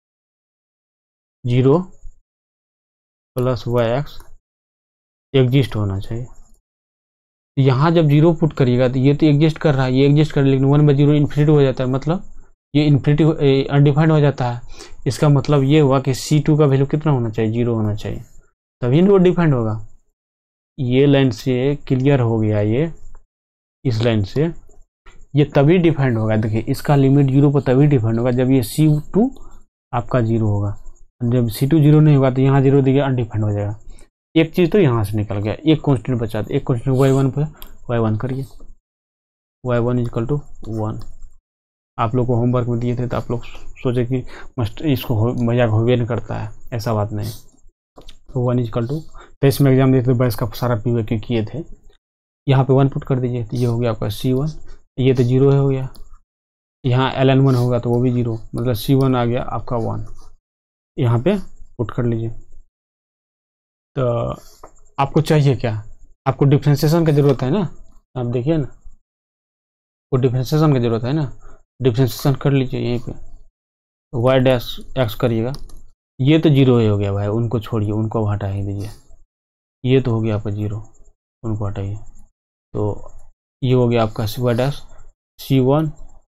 0 plus y x exist होना चाहिए। यहाँ जब 0 पुट करिएगा तो ये तो एग्जिस्ट कर रहा है, ये एग्जिस्ट कर रहा है, लेकिन 1/0 इन्फिनिटी हो जाता है, मतलब ये इन्फिनिटी अनडिफाइंड हो जाता है। इसका मतलब ये हुआ कि C2 का वैल्यू कितना होना चाहिए, 0 होना चाहिए, तभी वो डिफाइंड होगा। ये लाइन से क्लियर हो गया, ये इस लाइन से ये तभी डिफाइंड होगा। देखिए इसका लिमिट 0 पर तभी डिफाइंड होगा जब ये C2 आपका 0 होगा। जब C2 0 नहीं होगा तो यहाँ 0 देखिए अनडिफाइंड हो जाएगा। एक चीज़ तो यहाँ से निकल गया, एक कॉन्स्टेंट बचा, एक कॉन्स्टेंट y1 पे y1 करिए, y1 इक्वल टू 1। आप लोग को होमवर्क में दिए थे तो आप लोग सोचे कि मस्ट इसको मजाक होवे नहीं करता है, ऐसा बात नहीं। तो 1 इक्वल टू 23 में एग्जाम दिए थे, 22 का सारा PVQ किए थे। यहाँ पे 1 पुट कर दीजिए तो ये हो गया आपका C1, ये तो 0 हो गया, यहाँ ln1 होगा तो वो भी 0, मतलब C1 आ गया आपका 1, यहाँ पे पुट कर लीजिए। तो आपको चाहिए क्या, आपको डिफ्रेंशिएशन की जरूरत है ना, आप देखिए ना, वो डिफ्रेंशिएशन की जरूरत है ना, डिफ्रेंशिएशन कर लीजिए यहीं पे, वाई डैश एक्स करिएगा, ये तो 0 ही हो गया भाई, उनको छोड़िए, उनको हटा ही दीजिए, ये तो हो गया आपका 0, उनको हटाइए, तो ये हो गया आपका वाई डैश C1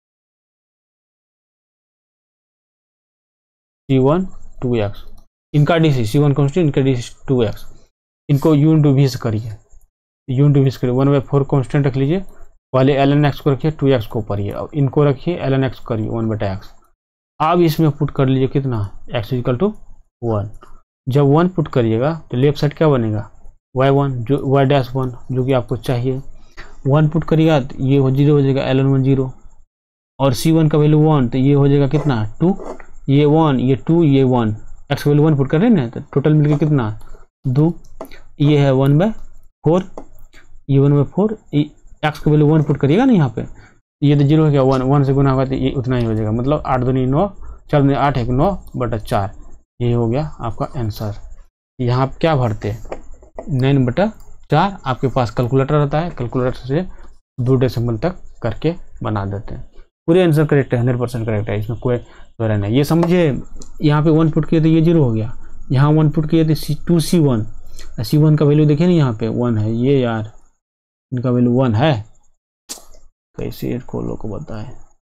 2x, इनका DC C1 कॉन्स्टेंट, इनका DC 2x, इनको u इंटू v से करिए, u इंटू v से करिए, 1/4 कॉन्स्टेंट रख लीजिए, पहले ln x को रखिए, 2x को ऊपर, और इनको रखिए ln x करिए 1/x। अब इसमें पुट कर लीजिए कितना, x इक्वल टू 1। जब 1 पुट करिएगा तो लेफ्ट साइड क्या बनेगा y1 जो y डैश 1 जो कि आपको चाहिए, 1 पुट करिएगा तो ये 0 हो जाएगा ln1 0, और C1 का वैल्यू 1 तो ये हो जाएगा कितना 2, ये 1 ये 2 ये 1, x वैल्यू 1 पुट कर रहे हैं ना, तो टोटल मिलकर कितना 2, ये है 1/4, ये 1/4, x का वैल्यू 1 पुट करिएगा ना यहाँ पे, ये तो 0 हो गया, 1 से गुना होगा तो ये उतना ही हो जाएगा, मतलब 8 दूनी 9, 4 दूनी 8 1 9/4, ये हो गया आपका आंसर। यहाँ आप क्या भरते 9/4, आपके पास कैलकुलेटर रहता है, कैलकुलेटर से 2 डेसिमल तक करके बना देते हैं। पूरे आंसर करेक्ट है, 100% करेक्ट है, इसमें कोई दोहरा नहीं। ये समझिए यहाँ पे 1 पुट किए तो ये 0 हो गया, यहाँ 1 पुट किए तो C1, C1 का वैल्यू देखिए ना यहाँ पे 1 है, ये यार इनका वैल्यू 1 है, कैसे खोलो को बताए,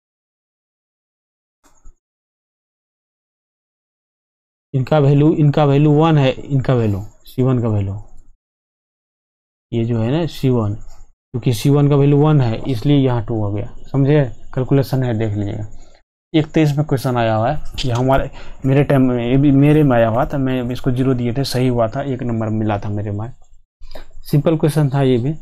इनका वैल्यू 1 है, इनका वैल्यू C1 का वैल्यू, ये जो है ना C1, क्योंकि C1 का वैल्यू 1 है इसलिए यहाँ 2 हो गया, समझे, कैलकुलेशन है, देख लीजिएगा। 21 में क्वेश्चन आया हुआ है, ये हमारे मेरे टाइम में ये भी मेरे में आया हुआ था, मैं इसको 0 दिए थे, सही हुआ था, 1 नंबर मिला था मेरे में, सिंपल क्वेश्चन था ये भी।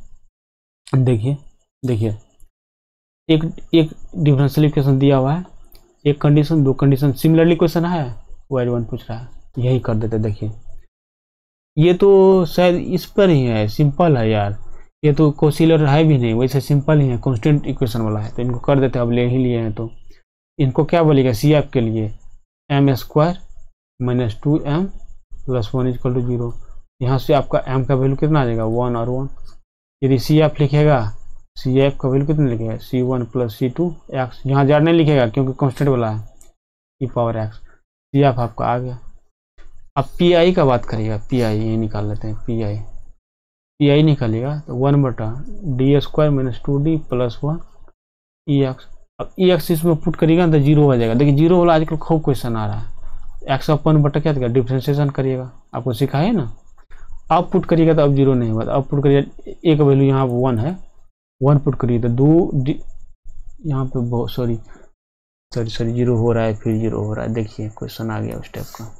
देखिए एक डिफरेंशियल इक्वेशन दिया हुआ है, एक कंडीशन 2 कंडीशन, सिमिलरली क्वेश्चन है, y1 पूछ रहा है, यही कर देते। देखिए ये तो शायद इस पर ही है, सिंपल है यार, ये तो कोसिलर है भी नहीं, वैसे सिंपल ही है, कांस्टेंट इक्वेशन वाला है, तो इनको कर देते हैं, अब ले ही लिए हैं तो इनको क्या बोलेगा CF के लिए m² - 2m + 1 = 0, यहाँ से आपका m का वैल्यू कितना आ जाएगा 1 और 1, यदि CF लिखेगा, CF का वैल्यू कितना लिखेगा C1 + C2x, यहाँ ज़्यादा नहीं लिखेगा क्योंकि कांस्टेंट वाला है, e⁻x, CF आपका आ गया। अब PI का बात करिएगा, PI ये निकाल लेते हैं, PI निकालिएगा तो 1/d² - 2d + 1 ex, अब ई एक्स इसमें पुट करिएगा तो जीरो हो जाएगा। देखिए जीरो वाला आजकल खूब क्वेश्चन आ रहा है। एक्स अपन बटा क्या था, डिफ्रेंशिएशन करिएगा, आपको सिखाया ना। अब पुट करिएगा तो अब जीरो नहीं होगा। अब पुट करिएगा, एक वैल्यू यहाँ वन है, वन पुट करिए तो दो यहाँ पे बहुत सॉरी जीरो हो रहा है, फिर जीरो हो रहा है। देखिए क्वेश्चन आ गया उस टाइप का,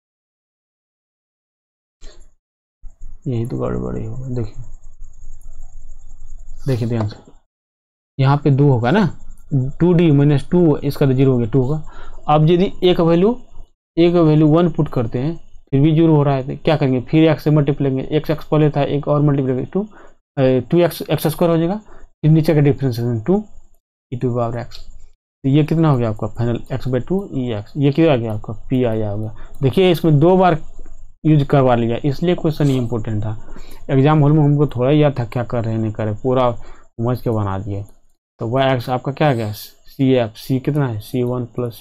यही तो गड़बड़ी होगा। देखिए ध्यान से, यहाँ पे दो होगा ना, 2d माइनस 2, इसका तो जीरो हो गया, 2 होगा। अब यदि एक वैल्यू 1 पुट करते हैं फिर भी जीरो हो रहा है तो क्या करेंगे, फिर एक्स से मल्टीप्लाई करेंगे। एक्स पहले था, एक और मल्टीप्लाई 2 एक्स स्क्वायर हो जाएगा, फिर नीचे का differentiation 2 e to power x. तो ये कितना हो गया आपका फाइनल x/2 ex। ये क्या आ गया आपका p आया होगा। देखिए इसमें 2 बार यूज करवा लिया, इसलिए क्वेश्चन ये इंपॉर्टेंट था। एग्जाम हॉल में हमको थोड़ा याद था क्या कर रहे हैं नहीं कर रहे, पूरा समझ के बना दिए। तो वह एक्स आपका क्या आ गया, सी कितना है, c1 प्लस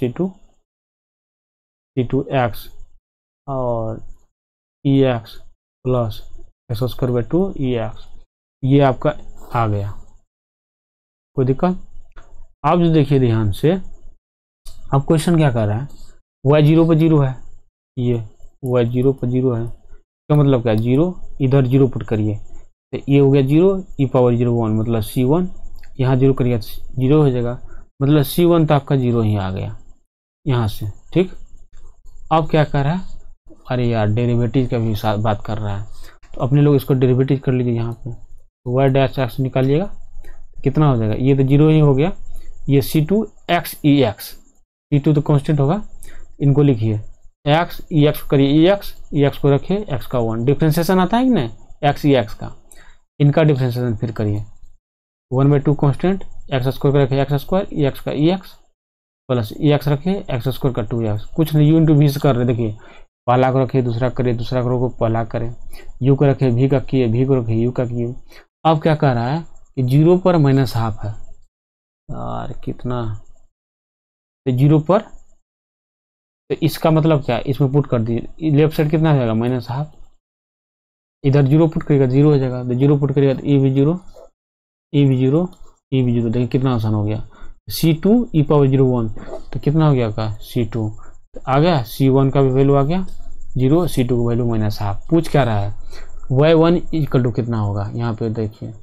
c2 x और ex प्लस x²/2 ex। ये आपका आ गया, कोई दिक्कत। आप जो देखिए ध्यान से, अब क्वेश्चन क्या कर रहा है, y 0 पर 0 है, ये y 0 पर 0 है, इसका मतलब क्या, जीरो, इधर जीरो पुट करिए तो ये हो गया 0 e⁻01 मतलब c1, यहाँ जीरो करिए जीरो हो जाएगा, मतलब c1 तो आपका जीरो ही आ गया यहाँ से। ठीक, अब क्या कर रहा है, अरे यार डेरिवेटिव का भी साथ बात कर रहा है, तो अपने लोग इसको डेरिवेटिव कर लीजिए। यहाँ पे y डैश एक्स निकालिएगा कितना हो जाएगा, ये तो जीरो ही हो गया। ये c2 x ex, c2 तो कांस्टेंट होगा, इनको लिखिए x ex करिए, ex को रखिए x का 1, डिफ्रेंशिएशन आता है कि नहीं x ex का, इनका डिफ्रेंशिएशन फिर करिए 1/2 कांस्टेंट, x² का रखिए x² ex का ex प्लस ex रखिए x² का 2x। कुछ नहीं, u इंटू v से कर रहे, देखिए पहला को रखिए दूसरा करिए, दूसरा को पहला करें, u को रखिए v का किए, v को रखिए u का किए। अब क्या कर रहा है कि 0 पर -½ है यार, कितना तो 0 पर, तो इसका मतलब क्या है, इसमें पुट कर दीजिए, लेफ्ट साइड कितना हो जाएगा -½ इधर 0 पुट करिएगा 0 हो जाएगा, तो 0 पुट करिएगा तो e भी 0 देखिए कितना आसान हो गया। c2 e⁻01 तो कितना हो गया आपका c2 तो आ गया, c1 का भी वैल्यू आ गया 0, c2 का वैल्यू -½ पूछ क्या रहा है, y1 इक्वल टू कितना होगा, यहाँ पे देखिए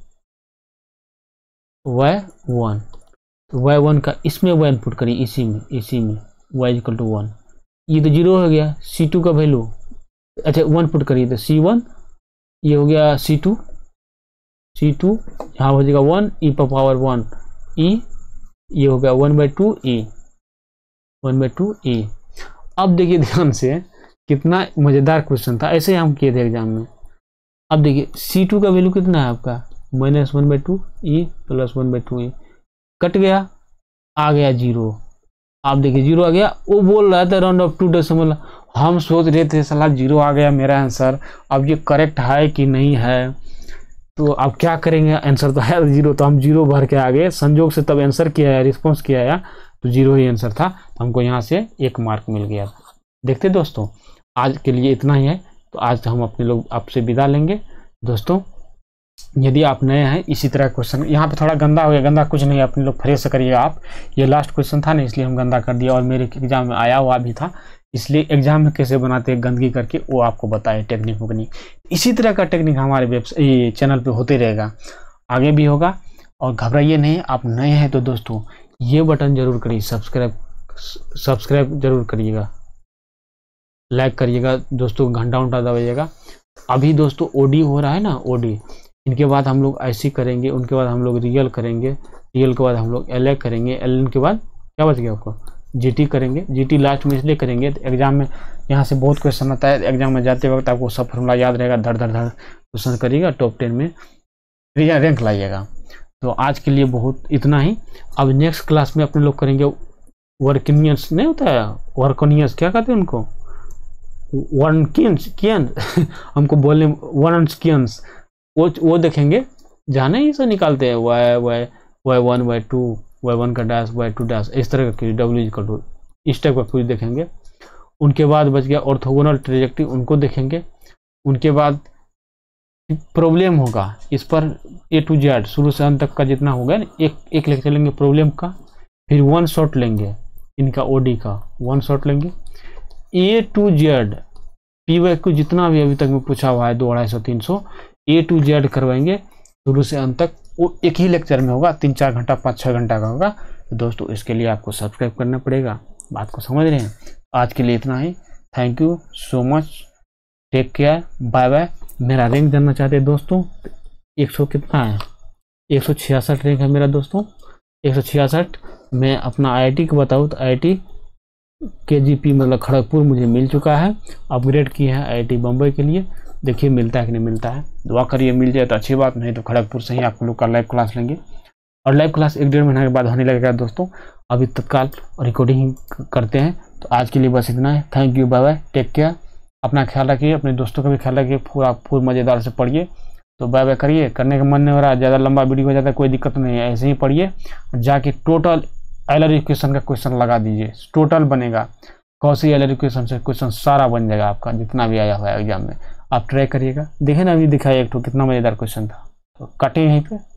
y1, तो y1 का इसमें y इनपुट करिए, इसी में y इक्वल टू 1, ये तो 0 हो गया, c2 का वैल्यू, अच्छा 1 पुट करिए तो c1, ये हो गया c2 यहाँ हो जाएगा 1 e⁻1 e, ये हो गया 1/2 e। अब देखिए ध्यान से कितना मजेदार क्वेश्चन था, ऐसे हम किए थे एग्जाम में। अब देखिए c2 का वैल्यू कितना है आपका -1/2 e प्लस 1/2 e, कट गया, आ गया 0। आप देखिए 0 आ गया, वो बोल रहा था राउंड ऑफ 2 डेसिमल, हम सोच रहे थे साला 0 आ गया मेरा आंसर, अब ये करेक्ट है कि नहीं है, तो अब क्या करेंगे, आंसर तो है 0, तो हम 0 भर के आ गए, संजोग से तब आंसर किया है, रिस्पॉन्स किया है तो 0 ही आंसर था, तो हमको यहाँ से 1 मार्क मिल गया। देखते दोस्तों, आज के लिए इतना ही है, तो आज हम अपने लोग आपसे विदा लेंगे। दोस्तों यदि आप नए हैं, इसी तरह क्वेश्चन यहाँ पे थोड़ा गंदा हो गया, गंदा कुछ नहीं, अपने लोग फ्रेश करिएगा आप, ये लास्ट क्वेश्चन था ना इसलिए हम गंदा कर दिया, और मेरे एग्जाम में आया हुआ भी था, इसलिए एग्जाम में कैसे बनाते हैं गंदगी करके वो आपको बताए टेक्निक वकनिक। इसी तरह का टेक्निक हमारे चैनल पे होते रहेगा, आगे भी होगा, और घबराइए नहीं। आप नए हैं तो दोस्तों ये बटन जरूर करिए, सब्सक्राइब जरूर करिएगा, लाइक करिएगा दोस्तों, घंटा दबाइएगा। अभी दोस्तों ओडी हो रहा है ना, ओडी, इनके बाद हम लोग ऐसी करेंगे, उनके बाद हम लोग रियल करेंगे, रियल के बाद हम लोग एल करेंगे, एल के बाद क्या बच गया आपको जीटी करेंगे। जीटी लास्ट में इसलिए करेंगे तो एग्जाम में यहाँ से बहुत क्वेश्चन आता है, एग्जाम में जाते वक्त आपको सब फॉर्मूला याद रहेगा, धड़ क्वेश्चन करिएगा, टॉप 10 में रैंक लाइएगा। तो आज के लिए बहुत इतना ही। अब नेक्स्ट क्लास में अपने लोग करेंगे वर्किनियंस, नहीं होता है वर्कोनियंस, क्या कहते हैं उनको, हमको बोलने वनकियंस, वो देखेंगे, जाने ही से निकालते हैं y1 y2 y1 का डैश y2 डैश, इस तरह का w इस टाइप का कुछ देखेंगे। उनके बाद बच गया ऑर्थोगोनल ट्रेजेक्टरी, उनको देखेंगे। उनके बाद प्रॉब्लम होगा, इस पर A to Z शुरू से अंत तक का जितना होगा ना, एक लेक्चर लेंगे प्रॉब्लम का, फिर 1 शॉट लेंगे इनका ओडी का, 1 शॉट लेंगे A to Z PYQ जितना भी अभी तक में पूछा हुआ है 200, 250, 300 A to Z करवाएंगे शुरू से अंत तक। वो एक ही लेक्चर में होगा, 3-4 घंटा 5-6 घंटा का होगा। तो दोस्तों इसके लिए आपको सब्सक्राइब करना पड़ेगा। बात को समझ रहे हैं? आज के लिए इतना ही। Thank you so much, take care, bye bye. मेरा रैंक जानना चाहते हैं दोस्तों, 100 कितना है, 166 रैंक है मेरा दोस्तों, 166। मैं अपना IIT को बताऊँ तो IIT KGP मतलब खड़गपुर मुझे मिल चुका है, अपग्रेड किया है IIT बम्बई के लिए। देखिए मिलता है कि नहीं मिलता है, दुआ करिए मिल जाए तो अच्छी बात, नहीं तो खड़गपुर से ही आप लोग का लाइव क्लास लेंगे। और लाइव क्लास 1-1.5 महीने के बाद होने लगेगा दोस्तों। अभी तत्काल रिकॉर्डिंग करते हैं। तो आज के लिए बस इतना है। Thank you, bye bye, take care. अपना ख्याल रखिए, अपने दोस्तों का भी ख्याल रखिए, पूरा मज़ेदार से पढ़िए। तो बाय बाय करिए, करने का मन नहीं हो रहा, ज़्यादा लंबा वीडियो हो जाता है, कोई दिक्कत नहीं है, ऐसे ही पढ़िए। जाके टोटल एलर इक्वेशन का क्वेश्चन लगा दीजिए, टोटल बनेगा। कौशी एलर इक्वेशन से क्वेश्चन सारा बन जाएगा आपका, जितना भी आया हुआ है एग्जाम में। आप ट्राई करिएगा। देखें ना, अभी दिखाया एक तो कितना मज़ेदार क्वेश्चन था। तो कटे यहीं पे।